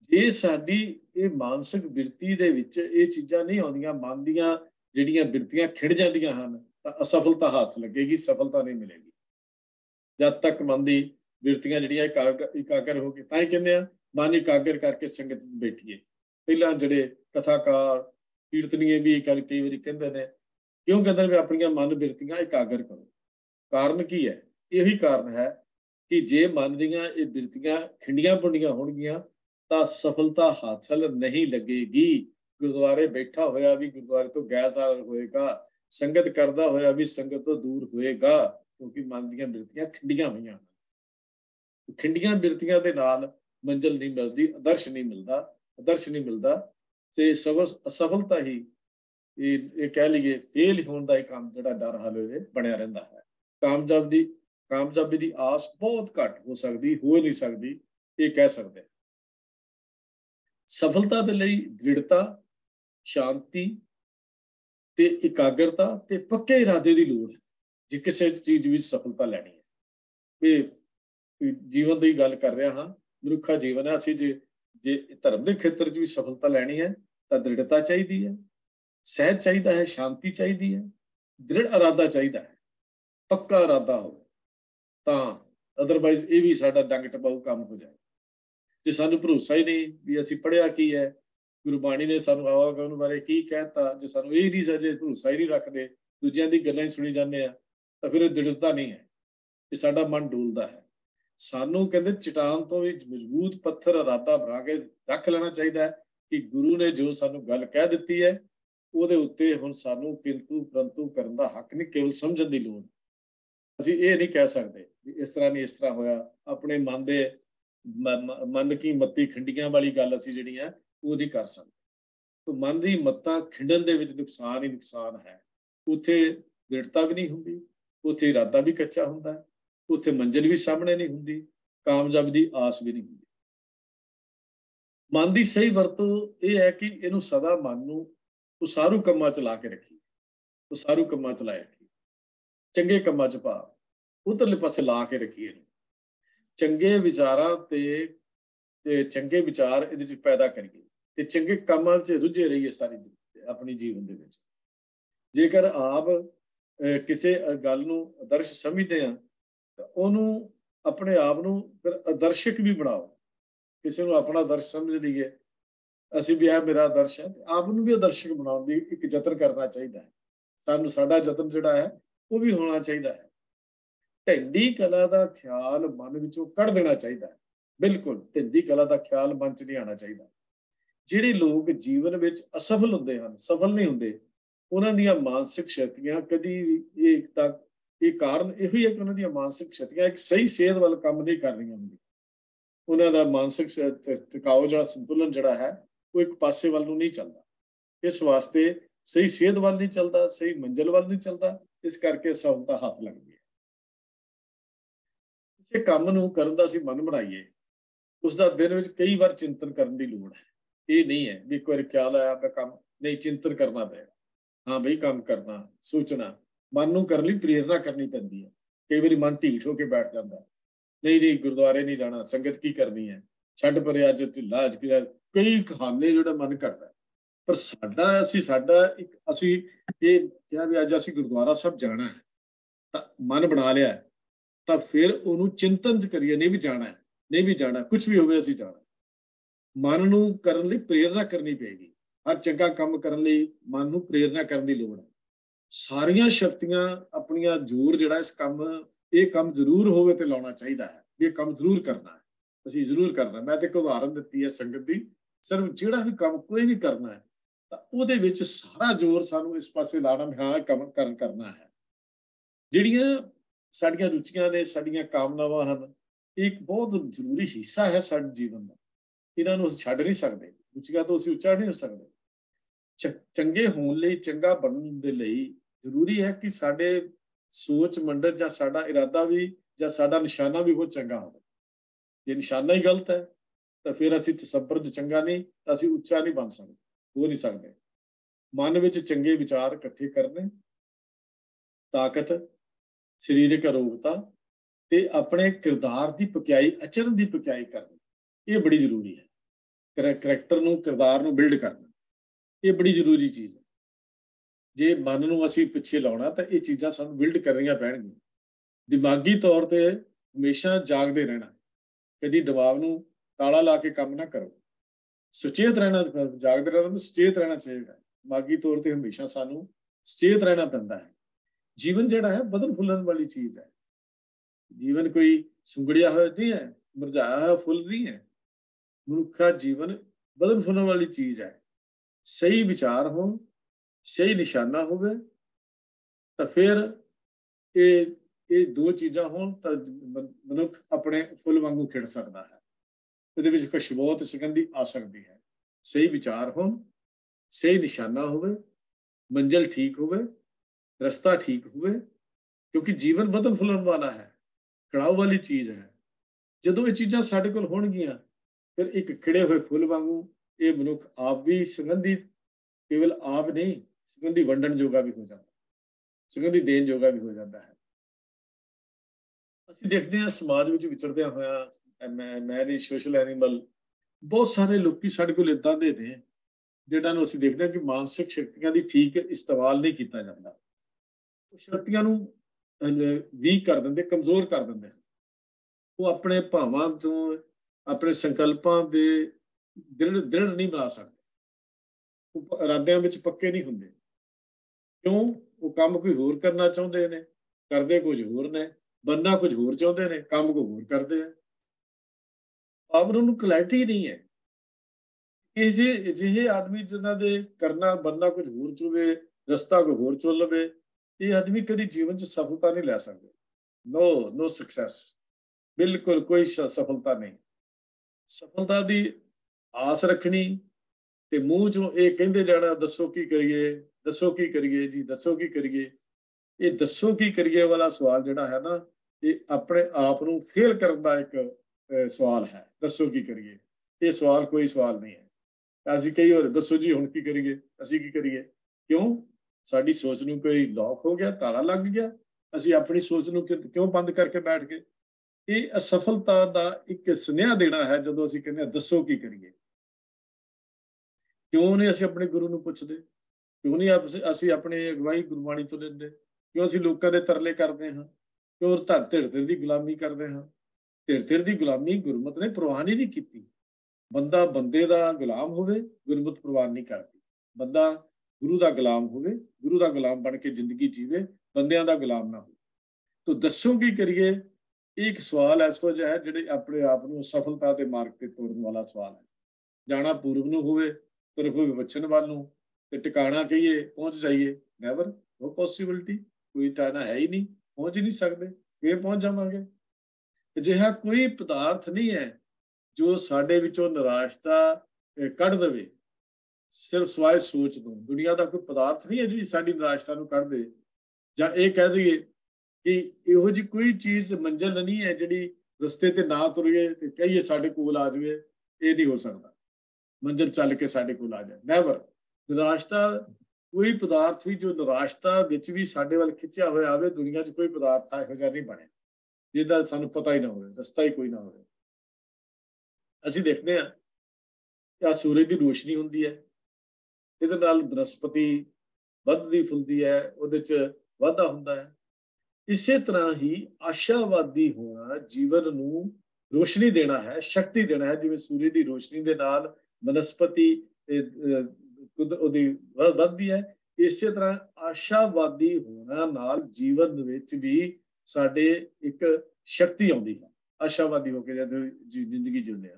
ਜੇ ਸਾਡੀ ਇਹ ਮਾਨਸਿਕ ਬਿਰਤੀ ਦੇ ਵਿੱਚ ਇਹ ਚੀਜ਼ਾਂ ਨਹੀਂ ਆਉਂਦੀਆਂ, ਮਨ ਦੀਆਂ ਜਿਹੜੀਆਂ ਬਿਰਤੀਆਂ ਖਿੜ ਜਾਂਦੀਆਂ ਹਨ, ਤਾਂ ਅਸਫਲਤਾ ਹੱਥ ਲੱਗੇਗੀ, ਸਫਲਤਾ ਨਹੀਂ ਮਿਲੇਗੀ। ਜਦ ਤੱਕ ਮਨ ਦੀ ਬਿਰਤੀਆਂ ਜਿਹੜੀਆਂ ਇਕਾਗਰ ਹੋ ਕੇ, ਤਾਂ ਹੀ ਕਹਿੰਦੇ ਆ ਮਨ ਇਕਾਗਰ ਕਰਕੇ ਸੰਗਤ ਵਿੱਚ ਬੈਠੀਏ। ਪਹਿਲਾਂ ਜਿਹੜੇ ਕਥਾਕਾਰ ਕੀਰਤਨੀਏ ਵੀ ਕਈ ਵਾਰੀ ਕਹਿੰਦੇ ਨੇ, ਕਿਉਂ ਕਹਿੰਦੇ ਨੇ ਵੀ ਆਪਣੀਆਂ ਮਨ ਬਿਰਤੀਆਂ ਇਕਾਗਰ ਕਰੋ। ਕਾਰਨ ਕੀ ਹੈ? ਇਹੀ ਕਾਰਨ ਹੈ ਕਿ ਜੇ ਮਨ ਦੀਆਂ ਇਹ ਬਿਰਤੀਆਂ ਖਿੰਡੀਆਂ ਪੁੰਡੀਆਂ ਹੋਣਗੀਆਂ ਤਾਂ ਸਫਲਤਾ ਹਾਸਲ ਨਹੀਂ ਲੱਗੇਗੀ। ਗੁਰਦੁਆਰੇ ਬੈਠਾ ਹੋਇਆ ਵੀ ਗੁਰਦੁਆਰੇ ਤੋਂ ਗੈਰ-ਹਾਜ਼ਰ ਹੋਏਗਾ, ਸੰਗਤ ਕਰਦਾ ਹੋਇਆ ਵੀ ਸੰਗਤ ਤੋਂ ਦੂਰ ਹੋਏਗਾ, ਕਿਉਂਕਿ ਮਨ ਦੀਆਂ ਬਿਰਤੀਆਂ ਖਿੰਡੀਆਂ ਹੋਈਆਂ ਹਨ। ਖਿੰਡੀਆਂ ਬਿਰਤੀਆਂ ਦੇ ਨਾਲ ਮੰਜ਼ਿਲ ਨਹੀਂ ਮਿਲਦੀ, ਆਦਰਸ਼ ਨਹੀਂ ਮਿਲਦਾ ਤੇ ਅਸਫਲਤਾ ਹੀ ਇਹ ਕਹਿ ਲਈਏ ਫੇਲ ਹੋਣ ਦਾ ਹੀ ਕੰਮ ਜਿਹੜਾ ਡਰ ਹਾਲੇ ਬਣਿਆ ਰਹਿੰਦਾ ਹੈ। ਕਾਮਯਾਬੀ ਦੀ ਆਸ ਬਹੁਤ ਘੱਟ ਹੋ ਨਹੀਂ ਸਕਦੀ, ਇਹ ਕਹਿ ਸਕਦੇ। ਸਫਲਤਾ ਦੇ ਲਈ ਦ੍ਰਿੜਤਾ, ਸ਼ਾਂਤੀ ਤੇ ਇਕਾਗਰਤਾ ਤੇ ਪੱਕੇ ਇਰਾਦੇ ਦੀ ਲੋੜ ਹੈ ਜੇ ਕਿਸੇ ਚੀਜ਼ ਵਿੱਚ ਸਫਲਤਾ ਲੈਣੀ ਹੈ। ਇਹ ਜੀਵਨ ਦੀ ਗੱਲ ਕਰ ਰਿਹਾ ਹਾਂ, ਮਨੁੱਖਾ ਜੀਵਨ ਹੈ। ਅਸੀਂ ਜੇ ਧਰਮ ਦੇ ਖੇਤਰ 'ਚ ਵੀ ਸਫਲਤਾ ਲੈਣੀ ਹੈ ਤਾਂ ਦ੍ਰਿੜਤਾ ਚਾਹੀਦੀ ਹੈ, ਸਹਿਜ ਚਾਹੀਦਾ ਹੈ, ਸ਼ਾਂਤੀ ਚਾਹੀਦੀ ਹੈ, ਦ੍ਰਿੜ ਇਰਾਦਾ ਚਾਹੀਦਾ ਹੈ, ਪੱਕਾ ਇਰਾਦਾ ਹੋਵੇ ਤਾਂ ਅਦਰਵਾਈਜ਼ ਇਹ ਵੀ ਸਾਡਾ ਡੰਗ ਟਪਾਊ ਕੰਮ ਹੋ ਜਾਏ। ਜੇ ਸਾਨੂੰ ਭਰੋਸਾ ਹੀ ਨਹੀਂ ਵੀ ਅਸੀਂ ਪੜ੍ਹਿਆ ਕੀ ਹੈ, ਗੁਰਬਾਣੀ ਨੇ ਸਾਨੂੰ ਆਵਾਗਮਨ ਬਾਰੇ ਕੀ ਕਹਿਤਾ, ਜੇ ਸਾਨੂੰ ਇਹ ਨਹੀਂ ਜੇ ਭਰੋਸਾ ਹੀ ਨਹੀਂ ਰੱਖਦੇ, ਦੂਜਿਆਂ ਦੀ ਗੱਲਾਂ ਹੀ ਸੁਣੀ ਜਾਂਦੇ ਆ, ਤਾਂ ਫਿਰ ਇਹ ਦ੍ਰਿੜਤਾ ਨਹੀਂ ਹੈ, ਇਹ ਸਾਡਾ ਮਨ ਡੋਲਦਾ ਹੈ। ਸਾਨੂੰ ਕਹਿੰਦੇ ਚਟਾਨ ਤੋਂ ਵੀ ਮਜ਼ਬੂਤ ਪੱਥਰ ਇਰਾਦਾ ਬਣਾ ਕੇ ਰੱਖ ਲੈਣਾ ਚਾਹੀਦਾ ਹੈ ਕਿ ਗੁਰੂ ਨੇ ਜੋ ਸਾਨੂੰ ਗੱਲ ਕਹਿ ਦਿੱਤੀ ਹੈ ਉਹਦੇ ਉੱਤੇ ਹੁਣ ਸਾਨੂੰ ਕਿੰਤੂ ਪਰੰਤੂ ਕਰਨ ਦਾ ਹੱਕ ਨਹੀਂ, ਕੇਵਲ ਸਮਝਣ ਦੀ ਲੋੜ। ਅਸੀਂ ਇਹ ਨਹੀਂ ਕਹਿ ਸਕਦੇ ਵੀ ਇਸ ਤਰ੍ਹਾਂ ਨਹੀਂ ਇਸ ਤਰ੍ਹਾਂ ਹੋਇਆ। ਆਪਣੇ ਮਨ ਕੀ ਮੱਤੀ ਖਿੰਡੀਆਂ ਵਾਲੀ ਗੱਲ ਅਸੀਂ ਜਿਹੜੀਆਂ ਉਹ ਨਹੀਂ ਕਰ ਸਕਦੇ। ਮਨ ਦੀ ਮੱਤਾਂ ਖਿੰਡਣ ਦੇ ਵਿੱਚ ਨੁਕਸਾਨ ਹੀ ਨੁਕਸਾਨ ਹੈ। ਉੱਥੇ ਦ੍ਰਿੜਤਾ ਵੀ ਨਹੀਂ ਹੁੰਦੀ, ਉੱਥੇ ਇਰਾਦਾ ਵੀ ਕੱਚਾ ਹੁੰਦਾ, ਉੱਥੇ ਮੰਜ਼ਿਲ ਵੀ ਸਾਹਮਣੇ ਨਹੀਂ ਹੁੰਦੀ, ਕਾਮਯਾਬੀ ਦੀ ਆਸ ਵੀ ਨਹੀਂ ਹੁੰਦੀ। ਮਨ ਦੀ ਸਹੀ ਵਰਤੋਂ ਇਹ ਹੈ ਕਿ ਇਹਨੂੰ ਸਦਾ ਮਨ ਨੂੰ ਉਸਾਰੂ ਕੰਮਾਂ 'ਚ ਲਾ ਕੇ ਰੱਖੀਏ, ਉਸਾਰੂ ਕੰਮਾਂ 'ਚ ਲਾਇਆ ਰੱਖੀਏ, ਚੰਗੇ ਕੰਮਾਂ 'ਚ ਪਾ ਉਧਰਲੇ ਪਾਸੇ ਲਾ ਕੇ ਰੱਖੀਏ। ਚੰਗੇ ਵਿਚਾਰਾਂ ਤੇ ਚੰਗੇ ਵਿਚਾਰ ਇਹਦੇ 'ਚ ਪੈਦਾ ਕਰੀਏ ਤੇ ਚੰਗੇ ਕੰਮਾਂ 'ਚ ਰੁੱਝੇ ਰਹੀਏ ਸਾਰੀ ਆਪਣੀ ਜੀਵਨ ਦੇ ਵਿੱਚ। ਜੇਕਰ ਆਪ ਕਿਸੇ ਗੱਲ ਨੂੰ ਆਦਰਸ਼ ਸਮਝਦੇ ਆ ਤਾਂ ਉਹਨੂੰ ਆਪਣੇ ਆਪ ਨੂੰ ਫਿਰ ਆਦਰਸ਼ਕ ਵੀ ਬਣਾਓ। ਕਿਸੇ ਨੂੰ ਆਪਣਾ ਆਦਰਸ਼ ਸਮਝ ਲਈਏ, ਅਸੀਂ ਵੀ ਇਹ ਮੇਰਾ ਆਦਰਸ਼ ਹੈ, ਤੇ ਆਪ ਨੂੰ ਵੀ ਆਦਰਸ਼ਕ ਬਣਾਉਣ ਦੀ ਇੱਕ ਯਤਨ ਕਰਨਾ ਚਾਹੀਦਾ ਹੈ। ਸਾਡਾ ਯਤਨ ਜਿਹੜਾ ਹੈ ਉਹ ਵੀ ਹੋਣਾ ਚਾਹੀਦਾ ਹੈ। ਢਿੰਡੀ ਕਲਾ ਦਾ ਖਿਆਲ ਮਨ ਵਿੱਚੋਂ ਕੱਢ ਦੇਣਾ ਚਾਹੀਦਾ ਹੈ। ਬਿਲਕੁਲ ਢਿੰਡੀ ਕਲਾ ਦਾ ਖਿਆਲ ਮਨ 'ਚ ਨਹੀਂ ਆਉਣਾ ਚਾਹੀਦਾ। ਜਿਹੜੇ ਲੋਕ ਜੀਵਨ ਵਿੱਚ ਅਸਫਲ ਹੁੰਦੇ ਹਨ, ਸਫਲ ਨਹੀਂ ਹੁੰਦੇ, ਉਹਨਾਂ ਦੀਆਂ ਮਾਨਸਿਕ ਸ਼ਕਤੀਆਂ ਕਦੀ ਇਹ ਕਾਰਨ ਇਹੋ ਹੀ ਹੈ ਕਿ ਉਹਨਾਂ ਦੀਆਂ ਮਾਨਸਿਕ ਸ਼ਕਤੀਆਂ ਇੱਕ ਸਹੀ ਸੇਧ ਵੱਲ ਕੰਮ ਨਹੀਂ ਕਰ ਰਹੀਆਂ ਹੁੰਦੀਆਂ। ਉਹਨਾਂ ਦਾ ਮਾਨਸਿਕ ਟਿਕਾਓ ਜਿਹੜਾ ਸੰਤੁਲਨ ਜਿਹੜਾ ਹੈ ਉਹ ਇੱਕ ਪਾਸੇ ਵੱਲ ਨੂੰ ਨਹੀਂ ਚੱਲਦਾ। ਇਸ ਵਾਸਤੇ ਸਹੀ ਸੇਧ ਵੱਲ ਨਹੀਂ ਚੱਲਦਾ, ਸਹੀ ਮੰਜ਼ਿਲ ਵੱਲ ਨਹੀਂ ਚੱਲਦਾ, ਇਸ ਕਰਕੇ ਅਸਫਲਤਾ ਹੱਥ ਲੱਗਦੀ ਹੈ। ਕਿਸੇ ਕੰਮ ਨੂੰ ਕਰਨ ਦਾ ਅਸੀਂ ਮਨ ਬਣਾਈਏ, ਉਸ ਦਾ ਦਿਨ ਵਿੱਚ ਕਈ ਵਾਰ ਚਿੰਤਨ ਕਰਨ ਦੀ ਲੋੜ ਹੈ। ਇਹ ਨਹੀਂ ਹੈ ਵੀ ਇੱਕ ਵਾਰੀ ਖਿਆਲ ਆਇਆ ਮੈਂ ਕੰਮ ਨਹੀਂ, ਚਿੰਤਨ ਕਰਨਾ ਪਏਗਾ। ਹਾਂ ਬਈ ਕੰਮ ਕਰਨਾ, ਸੋਚਣਾ, ਮਨ ਨੂੰ ਕਰਨ ਲਈ ਪ੍ਰੇਰਨਾ ਕਰਨੀ ਪੈਂਦੀ ਹੈ। ਕਈ ਵਾਰੀ ਮਨ ਢੀਠ ਹੋ ਕੇ ਬੈਠ ਜਾਂਦਾ, ਨਹੀਂ ਗੁਰਦੁਆਰੇ ਨਹੀਂ ਜਾਣਾ, ਸੰਗਤ ਕੀ ਕਰਨੀ ਹੈ, ਛੱਡ ਪਰੇ, ਅੱਜ ਢਿੱਲਾ, ਅੱਜ ਕਈ ਕਹਾਣੇ ਜਿਹੜਾ ਮਨ ਕਰਦਾ। ਪਰ ਅਸੀਂ ਇਹ ਕਿਹਾ ਵੀ ਅੱਜ ਅਸੀਂ ਗੁਰਦੁਆਰਾ ਸਾਹਿਬ ਜਾਣਾ ਹੈ, ਤਾਂ ਮਨ ਬਣਾ ਲਿਆ, ਤਾਂ ਫਿਰ ਉਹਨੂੰ ਚਿੰਤਨ 'ਚ ਕਰੀਏ, ਨਹੀਂ ਵੀ ਜਾਣਾ, ਕੁਝ ਵੀ ਹੋਵੇ ਅਸੀਂ ਜਾਣਾ। ਮਨ ਨੂੰ ਕਰਨ ਲਈ ਪ੍ਰੇਰਨਾ ਕਰਨੀ ਪਏਗੀ। ਹਰ ਚੰਗਾ ਕੰਮ ਕਰਨ ਲਈ ਮਨ ਨੂੰ ਪ੍ਰੇਰਨਾ ਕਰਨ ਦੀ ਲੋੜ ਹੈ। ਸਾਰੀਆਂ ਸ਼ਕਤੀਆਂ ਆਪਣੀਆਂ ਜ਼ੋਰ ਜਿਹੜਾ ਇਹ ਕੰਮ ਜ਼ਰੂਰ ਹੋਵੇ ਤੇ ਲਾਉਣਾ ਚਾਹੀਦਾ ਹੈ ਵੀ ਇਹ ਕੰਮ ਜ਼ਰੂਰ ਕਰਨਾ ਹੈ, ਅਸੀਂ ਜ਼ਰੂਰ ਕਰਨਾ। ਮੈਂ ਤੇ ਇੱਕ ਉਦਾਹਰਨ ਦਿੱਤੀ ਹੈ ਸੰਗਤ ਦੀ, ਸਿਰਫ ਜਿਹੜਾ ਵੀ ਕੰਮ ਕੋਈ ਵੀ ਕਰਨਾ ਹੈ ਤਾਂ ਉਹਦੇ ਵਿੱਚ ਸਾਰਾ ਜ਼ੋਰ ਸਾਨੂੰ ਇਸ ਪਾਸੇ ਲਾਉਣਾ, ਹਾਂ ਕੰਮ ਕਰਨਾ ਹੈ। ਜਿਹੜੀਆਂ ਸਾਡੀਆਂ ਰੁਚੀਆਂ ਨੇ, ਸਾਡੀਆਂ ਕਾਮਨਾਵਾਂ ਹਨ, ਇਹ ਇੱਕ ਬਹੁਤ ਜ਼ਰੂਰੀ ਹਿੱਸਾ ਹੈ ਸਾਡੇ ਜੀਵਨ ਦਾ। ਇਹਨਾਂ ਨੂੰ ਅਸੀਂ ਛੱਡ ਨਹੀਂ ਸਕਦੇ, ਰੁਚੀਆਂ ਤੋਂ ਅਸੀਂ ਉੱਚਾ ਨਹੀਂ ਹੋ ਸਕਦੇ। ਚੰਗੇ ਹੋਣ ਲਈ, ਚੰਗਾ ਬਣਨ ਦੇ ਲਈ ਜ਼ਰੂਰੀ ਹੈ ਕਿ ਸਾਡੇ ਸੋਚ ਮੰਡਲ ਜਾਂ ਸਾਡਾ ਇਰਾਦਾ ਵੀ ਜਾਂ ਸਾਡਾ ਨਿਸ਼ਾਨਾ ਵੀ ਬਹੁਤ ਚੰਗਾ ਹੋਵੇ। ਜੇ ਨਿਸ਼ਾਨਾ ਹੀ ਗਲਤ ਹੈ ਤਾਂ ਫਿਰ ਅਸੀਂ ਤਸੱਬਰ ਚੰਗਾ ਨਹੀਂ, ਤਾਂ ਅਸੀਂ ਉੱਚਾ ਨਹੀਂ ਬਣ ਸਕਦੇ, ਹੋ ਨਹੀਂ ਸਕਦੇ। ਮਨ ਵਿੱਚ ਚੰਗੇ ਵਿਚਾਰ ਇਕੱਠੇ ਕਰਨੇ, ਤਾਕਤ, ਸਰੀਰਕ ਅਰੋਗਤਾ ਤੇ ਆਪਣੇ ਕਿਰਦਾਰ ਦੀ ਪਕਿਆਈ, ਆਚਰਨ ਦੀ ਪਕਿਆਈ ਕਰਨੀ, ਇਹ ਬੜੀ ਜ਼ਰੂਰੀ ਹੈ। ਕਰੈਕਟਰ ਨੂੰ, ਕਿਰਦਾਰ ਨੂੰ ਬਿਲਡ ਕਰਨਾ, ਇਹ ਬੜੀ ਜ਼ਰੂਰੀ ਚੀਜ਼ ਹੈ। ਜੇ ਮਨ ਨੂੰ ਅਸੀਂ ਪਿੱਛੇ ਲਾਉਣਾ ਤਾਂ ਇਹ ਚੀਜ਼ਾਂ ਸਾਨੂੰ ਬਿਲਡ ਕਰਨੀਆਂ ਪੈਣਗੀਆਂ। ਦਿਮਾਗੀ ਤੌਰ ਤੇ ਹਮੇਸ਼ਾ ਜਾਗਦੇ ਰਹਿਣਾ, ਕਦੀ ਦਿਮਾਗ ਨੂੰ ਤਾਲਾ ਲਾ ਕੇ ਕੰਮ ਨਾ ਕਰੋ, ਸੁਚੇਤ ਰਹਿਣਾ, ਜਾਗਦੇ ਰਹਿਣਾ, ਸੁਚੇਤ ਰਹਿਣਾ ਚਾਹੀਦਾ। ਦਿਮਾਗੀ ਤੌਰ ਤੇ ਹਮੇਸ਼ਾ ਸਾਨੂੰ ਸੁਚੇਤ ਰਹਿਣਾ ਪੈਂਦਾ ਹੈ। ਜੀਵਨ ਜਿਹੜਾ ਹੈ ਬਦਲ ਫੁੱਲਣ ਵਾਲੀ ਚੀਜ਼ ਹੈ। ਜੀਵਨ ਕੋਈ ਸੁੰਗੜਿਆ ਹੋਇਆ ਨਹੀਂ ਹੈ, ਮੁਰਝਾਇਆ ਹੋਇਆ ਫੁੱਲ ਨਹੀਂ ਹੈ। ਮਨੁੱਖਾ ਜੀਵਨ ਬਦਲ ਫੁੱਲਣ ਵਾਲੀ ਚੀਜ਼ ਹੈ। ਸਹੀ ਵਿਚਾਰ ਹੋਣ, ਸਹੀ ਨਿਸ਼ਾਨਾ ਹੋਵੇ ਤਾਂ ਫਿਰ ਇਹ ਦੋ ਚੀਜ਼ਾਂ ਹੋਣ ਤਾਂ ਮਨੁੱਖ ਆਪਣੇ ਫੁੱਲ ਵਾਂਗੂ ਖਿੜ ਸਕਦਾ ਹੈ। ਇਹਦੇ ਵਿੱਚ ਖੁਸ਼ਬੂ ਤੇ ਸੁਗੰਧੀ ਆ ਸਕਦੀ ਹੈ। ਸਹੀ ਵਿਚਾਰ ਹੋਣ, ਸਹੀ ਨਿਸ਼ਾਨਾ ਹੋਵੇ, ਮੰਜ਼ਿਲ ਠੀਕ ਹੋਵੇ, ਰਸਤਾ ਠੀਕ ਹੋਵੇ, ਕਿਉਂਕਿ ਜੀਵਨ ਬਦਲ ਫੁੱਲਣ ਵਾਲਾ ਹੈ, ਕੜਾਉ ਵਾਲੀ ਚੀਜ਼ ਹੈ। ਜਦੋਂ ਇਹ ਚੀਜ਼ਾਂ ਸਾਡੇ ਕੋਲ ਹੋਣਗੀਆਂ ਫਿਰ ਇੱਕ ਖਿੜੇ ਹੋਏ ਫੁੱਲ ਵਾਂਗੂ ਇਹ ਮਨੁੱਖ ਆਪ ਵੀ ਸੁਗੰਧੀ, ਕੇਵਲ ਆਪ ਨਹੀਂ, ਸੁਗੰਧੀ ਵੰਡਣ ਜੋਗਾ ਵੀ ਹੋ ਜਾਂਦਾ, ਸੁਗੰਧੀ ਦੇਣ ਜੋਗਾ ਵੀ ਹੋ ਜਾਂਦਾ ਹੈ। ਅਸੀਂ ਦੇਖਦੇ ਹਾਂ ਸਮਾਜ ਵਿੱਚ ਵਿਚਰਦਿਆਂ ਹੋਇਆ, ਮੈਂ ਸੋਸ਼ਲ ਐਨੀਮਲ, ਬਹੁਤ ਸਾਰੇ ਲੋਕੀ ਸਾਡੇ ਕੋਲ ਏਦਾਂ ਦੇ ਨੇ ਜਿਹਨਾਂ ਨੂੰ ਅਸੀਂ ਦੇਖਦੇ ਹਾਂ ਕਿ ਮਾਨਸਿਕ ਸ਼ਕਤੀਆਂ ਦੀ ਠੀਕ ਇਸਤੇਮਾਲ ਨਹੀਂ ਕੀਤਾ ਜਾਂਦਾ। ਉਹ ਸ਼ਕਤੀਆਂ ਨੂੰ ਵੀਕ ਕਰ ਦਿੰਦੇ, ਕਮਜ਼ੋਰ ਕਰ ਦਿੰਦੇ। ਉਹ ਆਪਣੇ ਭਾਵਾਂ ਤੋਂ, ਆਪਣੇ ਸੰਕਲਪਾਂ ਦੇ ਦ੍ਰਿੜ ਨਹੀਂ ਬਣਾ ਸਕਦੇ। ਉਹ ਇਰਾਦਿਆਂ ਵਿੱਚ ਪੱਕੇ ਨਹੀਂ ਹੁੰਦੇ। ਕਿਉਂ? ਉਹ ਕੰਮ ਕੋਈ ਹੋਰ ਕਰਨਾ ਚਾਹੁੰਦੇ ਨੇ, ਕਰਦੇ ਕੁਝ ਹੋਰ ਨੇ, ਬੰਨਾ ਕੁਝ ਹੋਰ ਚਾਹੁੰਦੇ ਨੇ, ਕੰਮ ਕੋਈ ਹੋਰ ਕਰਦੇ ਆ। ਉਹਨਾਂ ਨੂੰ ਕਲੈਰਿਟੀ ਨਹੀਂ ਹੈ। ਇਹ ਜਿਹੇ ਆਦਮੀ ਜਿਨ੍ਹਾਂ ਦੇ ਕਰਨਾ ਬੰਨਾ ਕੁਝ ਹੋਰ ਚਾਹਵੇ, ਰਸਤਾ ਕੋਈ ਹੋਰ ਚੁਣ ਲਵੇ, ਇਹ ਆਦਮੀ ਕਦੀ ਜੀਵਨ 'ਚ ਸਫਲਤਾ ਨਹੀਂ ਲੈ ਸਕਦੇ। ਨੋ ਸਕਸੈਸ, ਬਿਲਕੁਲ ਕੋਈ ਸਫਲਤਾ ਨਹੀਂ। ਸਫਲਤਾ ਦੀ ਆਸ ਰੱਖਣੀ ਤੇ ਮੂੰਹ 'ਚੋਂ ਇਹ ਕਹਿੰਦੇ ਜਾਣਾ, ਦੱਸੋ ਕੀ ਕਰੀਏ, ਦੱਸੋ ਕੀ ਕਰੀਏ ਜੀ, ਦੱਸੋ ਕੀ ਕਰੀਏ। ਇਹ ਦੱਸੋ ਕੀ ਕਰੀਏ ਵਾਲਾ ਸਵਾਲ ਜਿਹੜਾ ਹੈ ਨਾ, ਇਹ ਆਪਣੇ ਆਪ ਨੂੰ ਫੇਲ ਕਰਨ ਦਾ ਇੱਕ ਸਵਾਲ ਹੈ। ਦੱਸੋ ਕੀ ਕਰੀਏ, ਇਹ ਸਵਾਲ ਕੋਈ ਸਵਾਲ ਨਹੀਂ ਹੈ। ਅਸੀਂ ਕਈ ਹੋਰ ਦੱਸੋ ਜੀ ਹੁਣ ਕੀ ਕਰੀਏ, ਅਸੀਂ ਕੀ ਕਰੀਏ। ਕਿਉਂ? ਸਾਡੀ ਸੋਚ ਨੂੰ ਕੋਈ ਲੌਕ ਹੋ ਗਿਆ, ਤਾਲਾ ਲੱਗ ਗਿਆ। ਅਸੀਂ ਆਪਣੀ ਸੋਚ ਨੂੰ ਕਿਉਂ ਬੰਦ ਕਰਕੇ ਬੈਠ ਗਏ। ਇਹ ਅਸਫਲਤਾ ਦਾ ਇੱਕ ਸੁਨੇਹਾ ਦੇਣਾ ਹੈ ਜਦੋਂ ਅਸੀਂ ਕਹਿੰਦੇ ਹਾਂ ਦੱਸੋ ਕੀ ਕਰੀਏ। ਕਿਉਂ ਨਹੀਂ ਅਸੀਂ ਆਪਣੇ ਗੁਰੂ ਨੂੰ ਪੁੱਛਦੇ? ਕਿਉਂ ਨਹੀਂ ਅਸੀਂ ਆਪਣੀ ਅਗਵਾਈ ਗੁਰਬਾਣੀ ਤੋਂ ਲੈਂਦੇ? ਕਿਉਂ ਅਸੀਂ ਲੋਕਾਂ ਦੇ ਤਰਲੇ ਕਰਦੇ ਹਾਂ? ਕਿਉਂ ਧਿਰ ਦੀ ਗੁਲਾਮੀ ਕਰਦੇ ਹਾਂ? ਧਿਰ ਦੀ ਗੁਲਾਮੀ ਗੁਰਮਤ ਨੇ ਪ੍ਰਵਾਨ ਹੀ ਨਹੀਂ ਕੀਤੀ। ਬੰਦਾ ਬੰਦੇ ਦਾ ਗੁਲਾਮ ਹੋਵੇ, ਗੁਰਮਤ ਪ੍ਰਵਾਨ ਨਹੀਂ ਕਰਦੀ। ਬੰਦਾ ਗੁਰੂ ਦਾ ਗੁਲਾਮ ਹੋਵੇ, ਗੁਰੂ ਦਾ ਗੁਲਾਮ ਬਣ ਕੇ ਜ਼ਿੰਦਗੀ ਜੀਵੇ, ਬੰਦਿਆਂ ਦਾ ਗੁਲਾਮ ਨਾ ਹੋਵੇ। ਤਾਂ ਦੱਸੋ ਕੀ ਕਰੀਏ, ਇਹ ਇੱਕ ਸਵਾਲ ਐਸੋ ਜਿਹਾ ਹੈ ਜਿਹੜੇ ਆਪਣੇ ਆਪ ਨੂੰ ਸਫਲਤਾ ਦੇ ਮਾਰਗ ਤੇ ਤੋਰਨ ਵਾਲਾ ਸਵਾਲ ਹੈ। ਜਾਣਾ ਪੂਰਬ ਨੂੰ ਹੋਵੇ, ਤੁਰ ਹੋਵੇ ਪੱਛਮ ਵੱਲ ਨੂੰ, ਤੇ ਟਿਕਾਣਾ ਕਹੀਏ ਪਹੁੰਚ ਜਾਈਏ, ਨੈਵਰ, ਨੋ ਪੋਸੀਬਿਲਿਟੀ। ਕੋਈ ਟਾਣਾ ਹੈ ਹੀ ਨਹੀਂ, ਪਹੁੰਚ ਹੀ ਨਹੀਂ ਸਕਦੇ। ਕਿਵੇਂ ਪਹੁੰਚ ਜਾਵਾਂਗੇ? ਅਜਿਹਾ ਕੋਈ ਪਦਾਰਥ ਨਹੀਂ ਹੈ ਜੋ ਸਾਡੇ ਵਿੱਚੋਂ ਨਿਰਾਸ਼ਤਾ ਕੱਢ ਦੇਵੇ, ਸਿਰਫ ਸਵਾਏ ਸੋਚ ਤੋਂ। ਦੁਨੀਆ ਦਾ ਕੋਈ ਪਦਾਰਥ ਨਹੀਂ ਹੈ ਜਿਹੜੀ ਸਾਡੀ ਨਿਰਾਸ਼ਤਾ ਨੂੰ ਕੱਢ ਦੇ, ਜਾਂ ਇਹ ਕਹਿ ਦਈਏ ਕਿ ਇਹੋ ਜਿਹੀ ਕੋਈ ਚੀਜ਼ ਮੰਜ਼ਿਲ ਨਹੀਂ ਹੈ ਜਿਹੜੀ ਰਸਤੇ ਤੇ ਨਾ ਤੁਰੀਏ ਤੇ ਕਹੀਏ ਸਾਡੇ ਕੋਲ ਆ ਜਾਵੇ। ਇਹ ਨਹੀਂ ਹੋ ਸਕਦਾ ਮੰਜ਼ਿਲ ਚੱਲ ਕੇ ਸਾਡੇ ਕੋਲ ਆ ਜਾਏ, ਨੈਵਰ। ਨਿਰਾਸ਼ਤਾ, ਕੋਈ ਪਦਾਰਥ ਵੀ ਜੋ ਨਿਰਾਸ਼ਤਾ ਵਿੱਚ ਵੀ ਸਾਡੇ ਵੱਲ ਖਿੱਚਿਆ ਹੋਇਆ ਆਵੇ, ਦੁਨੀਆ 'ਚ ਕੋਈ ਪਦਾਰਥ ਇਹੋ ਜਿਹਾ ਨਹੀਂ ਬਣਿਆ ਜਿਹਦਾ ਸਾਨੂੰ ਪਤਾ ਹੀ ਨਾ ਹੋਵੇ, ਰਸਤਾ ਹੀ ਕੋਈ ਨਾ ਹੋਵੇ। ਅਸੀਂ ਦੇਖਦੇ ਹਾਂ ਕਿ ਆਹ ਸੂਰਜ ਦੀ ਰੋਸ਼ਨੀ ਹੁੰਦੀ ਹੈ, ਇਹਦੇ ਨਾਲ ਬਨਸਪਤੀ ਵੱਧਦੀ ਫੁੱਲਦੀ ਹੈ, ਉਹਦੇ 'ਚ ਵਾਧਾ ਹੁੰਦਾ ਹੈ। ਇਸੇ ਤਰ੍ਹਾਂ ਹੀ ਆਸ਼ਾਵਾਦੀ ਹੋਣਾ ਜੀਵਨ ਨੂੰ ਰੋਸ਼ਨੀ ਦੇਣਾ ਹੈ, ਸ਼ਕਤੀ ਦੇਣਾ ਹੈ। ਜਿਵੇਂ ਸੂਰਜ ਦੀ ਰੋਸ਼ਨੀ ਦੇ ਨਾਲ ਬਨਸਪਤੀ ਉਹਦੀ ਵੱਧਦੀ ਹੈ, ਇਸੇ ਤਰ੍ਹਾਂ ਆਸ਼ਾਵਾਦੀ ਹੋਣਾ ਨਾਲ ਜੀਵਨ ਵਿੱਚ ਵੀ ਸਾਡੇ ਇੱਕ ਸ਼ਕਤੀ ਆਉਂਦੀ ਹੈ। ਆਸ਼ਾਵਾਦੀ ਹੋ ਕੇ ਜਦ ਜ਼ਿੰਦਗੀ ਜਿਉਂਦੇ ਆ,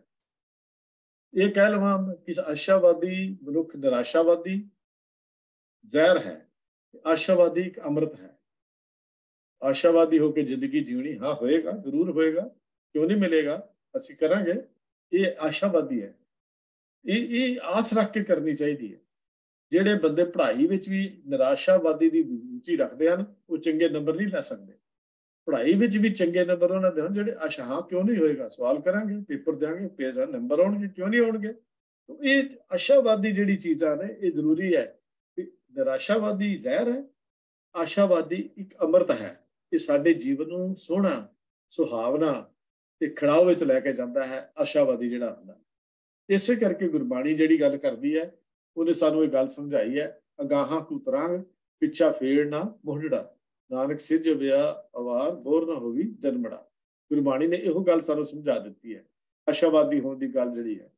ਇਹ ਕਹਿ ਲਵਾਂ ਕਿ ਆਸ਼ਾਵਾਦੀ ਮਨੁੱਖ ਨਿਰਾਸ਼ਾਵਾਦੀ ਜ਼ਹਿਰ ਹੈ, ਆਸ਼ਾਵਾਦੀ ਇੱਕ ਅੰਮ੍ਰਿਤ ਹੈ। ਆਸ਼ਾਵਾਦੀ ਹੋ ਕੇ ਜ਼ਿੰਦਗੀ ਜਿਉਣੀ, ਹਾਂ ਹੋਏਗਾ, ਜ਼ਰੂਰ ਹੋਏਗਾ, ਕਿਉਂ ਨਹੀਂ ਮਿਲੇਗਾ, ਅਸੀਂ ਕਰਾਂਗੇ। ਇਹ ਆਸ਼ਾਵਾਦੀ ਹੈ, ਇਹ ਆਸ ਰੱਖ ਕੇ ਕਰਨੀ ਚਾਹੀਦੀ ਹੈ। ਜਿਹੜੇ ਬੰਦੇ ਪੜ੍ਹਾਈ ਵਿੱਚ ਵੀ ਨਿਰਾਸ਼ਾਵਾਦੀ ਦੀ ਰੁਚੀ ਰੱਖਦੇ ਹਨ, ਉਹ ਚੰਗੇ ਨੰਬਰ ਨਹੀਂ ਲੈ ਸਕਦੇ। ਪੜ੍ਹਾਈ ਵਿੱਚ ਵੀ ਚੰਗੇ ਨੰਬਰ ਉਹਨਾਂ ਦੇ ਹਨ ਜਿਹੜੇ ਆਸ਼ਾ, ਹਾਂ ਕਿਉਂ ਨਹੀਂ ਹੋਏਗਾ, ਸਵਾਲ ਕਰਾਂਗੇ, ਪੇਪਰ ਦਿਆਂਗੇ, ਪੇਜ ਨੰਬਰ ਆਉਣਗੇ, ਕਿਉਂ ਨਹੀਂ ਆਉਣਗੇ। ਇਹ ਆਸ਼ਾਵਾਦੀ ਜਿਹੜੀ ਚੀਜ਼ਾਂ ਨੇ, ਇਹ ਜ਼ਰੂਰੀ ਹੈ। ਨਿਰਾਸ਼ਾਵਾਦੀ ਜ਼ਹਿਰ ਹੈ, ਆਸ਼ਾਵਾਦੀ ਇੱਕ ਅੰਮ੍ਰਿਤ ਹੈ। ਇਹ ਸਾਡੇ ਜੀਵਨ ਨੂੰ ਸੋਹਣਾ, ਸੁਹਾਵਨਾ ਤੇ ਖੜਾਓ ਵਿੱਚ ਲੈ ਕੇ ਜਾਂਦਾ ਹੈ। ਆਸ਼ਾਵਾਦੀ ਜਿਹੜਾ ਹੁੰਦਾ, ਇਸੇ ਕਰਕੇ ਗੁਰਬਾਣੀ ਜਿਹੜੀ ਗੱਲ ਕਰਦੀ ਹੈ ਉਹਨੇ ਸਾਨੂੰ ਇਹ ਗੱਲ ਸਮਝਾਈ ਹੈ, ਅਗਾਹਾਂ ਕੂ ਤਰਾਂਗ ਪਿੱਛਾ ਫੇੜ ਨਾ ਮੋਢੜਾ, ਨਾਨਕ ਸਿੱਜ ਵਿਆ ਅਵਾਰ ਬੋਰ ਨਾ ਹੋਵੀ ਜਨਮੜਾ। ਗੁਰਬਾਣੀ ਨੇ ਇਹੋ ਗੱਲ ਸਾਨੂੰ ਸਮਝਾ ਦਿੱਤੀ ਹੈ। ਆਸ਼ਾਵਾਦੀ ਹੋਣ ਦੀ ਗੱਲ ਜਿਹੜੀ ਹੈ,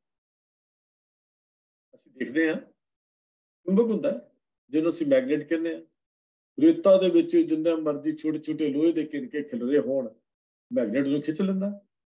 ਅਸੀਂ ਦੇਖਦੇ ਹਾਂ ਚੁੰਬਕ ਹੁੰਦਾ ਜਿਹਨੂੰ ਅਸੀਂ ਮੈਗਨੇਟ ਕਹਿੰਦੇ ਹਾਂ। ਰੇਤਾ ਦੇ ਵਿੱਚ ਜਿੰਨੇ ਮਰਜ਼ੀ ਛੋਟੇ ਛੋਟੇ ਲੋਹੇ ਦੇ ਕਿਨਕੇ ਖਿਲਰੇ ਹੋਣ, ਮੈਗਨੇਟ ਨੂੰ ਖਿੱਚ ਲੈਂਦਾ।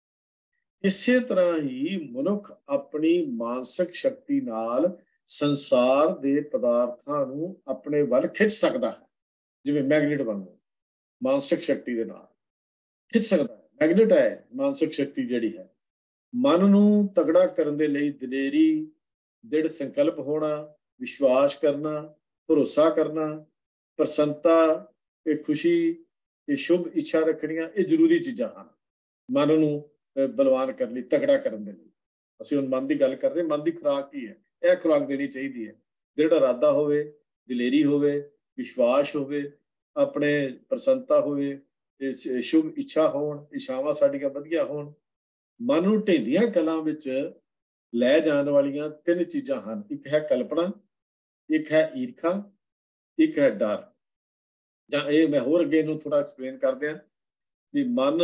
ਇਸੇ ਤਰ੍ਹਾਂ ਹੀ ਮਨੁੱਖ ਆਪਣੀ ਮਾਨਸਿਕ ਸ਼ਕਤੀ ਨਾਲ ਸੰਸਾਰ ਦੇ ਪਦਾਰਥਾਂ ਨੂੰ ਆਪਣੇ ਵੱਲ ਖਿੱਚ ਸਕਦਾ ਹੈ, ਜਿਵੇਂ ਮੈਗਨੇਟ ਵਾਂਗੂ ਮਾਨਸਿਕ ਸ਼ਕਤੀ ਦੇ ਨਾਲ ਖਿੱਚ ਸਕਦਾ ਹੈ। ਮੈਗਨੇਟ ਹੈ ਮਾਨਸਿਕ ਸ਼ਕਤੀ ਜਿਹੜੀ ਹੈ। ਮਨ ਨੂੰ ਤਗੜਾ ਕਰਨ ਦੇ ਲਈ ਦਲੇਰੀ, ਦ੍ਰਿੜ ਸੰਕਲਪ ਹੋਣਾ, ਵਿਸ਼ਵਾਸ ਕਰਨਾ, ਭਰੋਸਾ ਕਰਨਾ, ਪ੍ਰਸੰਨਤਾ, ਇਹ ਖੁਸ਼ੀ, ਇਹ ਸ਼ੁਭ ਇੱਛਾ ਰੱਖਣੀਆਂ, ਇਹ ਜ਼ਰੂਰੀ ਚੀਜ਼ਾਂ ਹਨ ਮਨ ਨੂੰ ਬਲਵਾਨ ਕਰਨ ਲਈ, ਤਗੜਾ ਕਰਨ ਦੇ ਲਈ। ਅਸੀਂ ਹੁਣ ਮਨ ਦੀ ਗੱਲ ਕਰ ਰਹੇ, ਮਨ ਦੀ ਖੁਰਾਕ ਕੀ ਹੈ? ਇਹ ਖੁਰਾਕ ਦੇਣੀ ਚਾਹੀਦੀ ਹੈ। ਦ੍ਰਿੜ ਇਰਾਦਾ ਹੋਵੇ, ਦਲੇਰੀ ਹੋਵੇ, ਵਿਸ਼ਵਾਸ ਹੋਵੇ, ਆਪਣੇ ਪ੍ਰਸੰਨਤਾ ਹੋਵੇ, ਸ਼ੁਭ ਇੱਛਾ ਹੋਣ, ਇੱਛਾਵਾਂ ਸਾਡੀਆਂ ਵਧੀਆ ਹੋਣ। ਮਨ ਨੂੰ ਢਹਿੰਦੀਆਂ ਕਲਾਂ ਵਿੱਚ ਲੈ ਜਾਣ ਵਾਲੀਆਂ 3 ਚੀਜ਼ਾਂ ਹਨ। ਇੱਕ ਹੈ ਕਲਪਨਾ, ਇੱਕ ਹੈ ਈਰਖਾ, ਇੱਕ ਹੈ ਡਰ। ਜਾਂ ਇਹ ਮੈਂ ਹੋਰ ਅੱਗੇ ਇਹਨੂੰ ਥੋੜਾ ਐਕਸਪਲੇਨ ਕਰਦੇ ਹਾਂ ਵੀ ਮਨ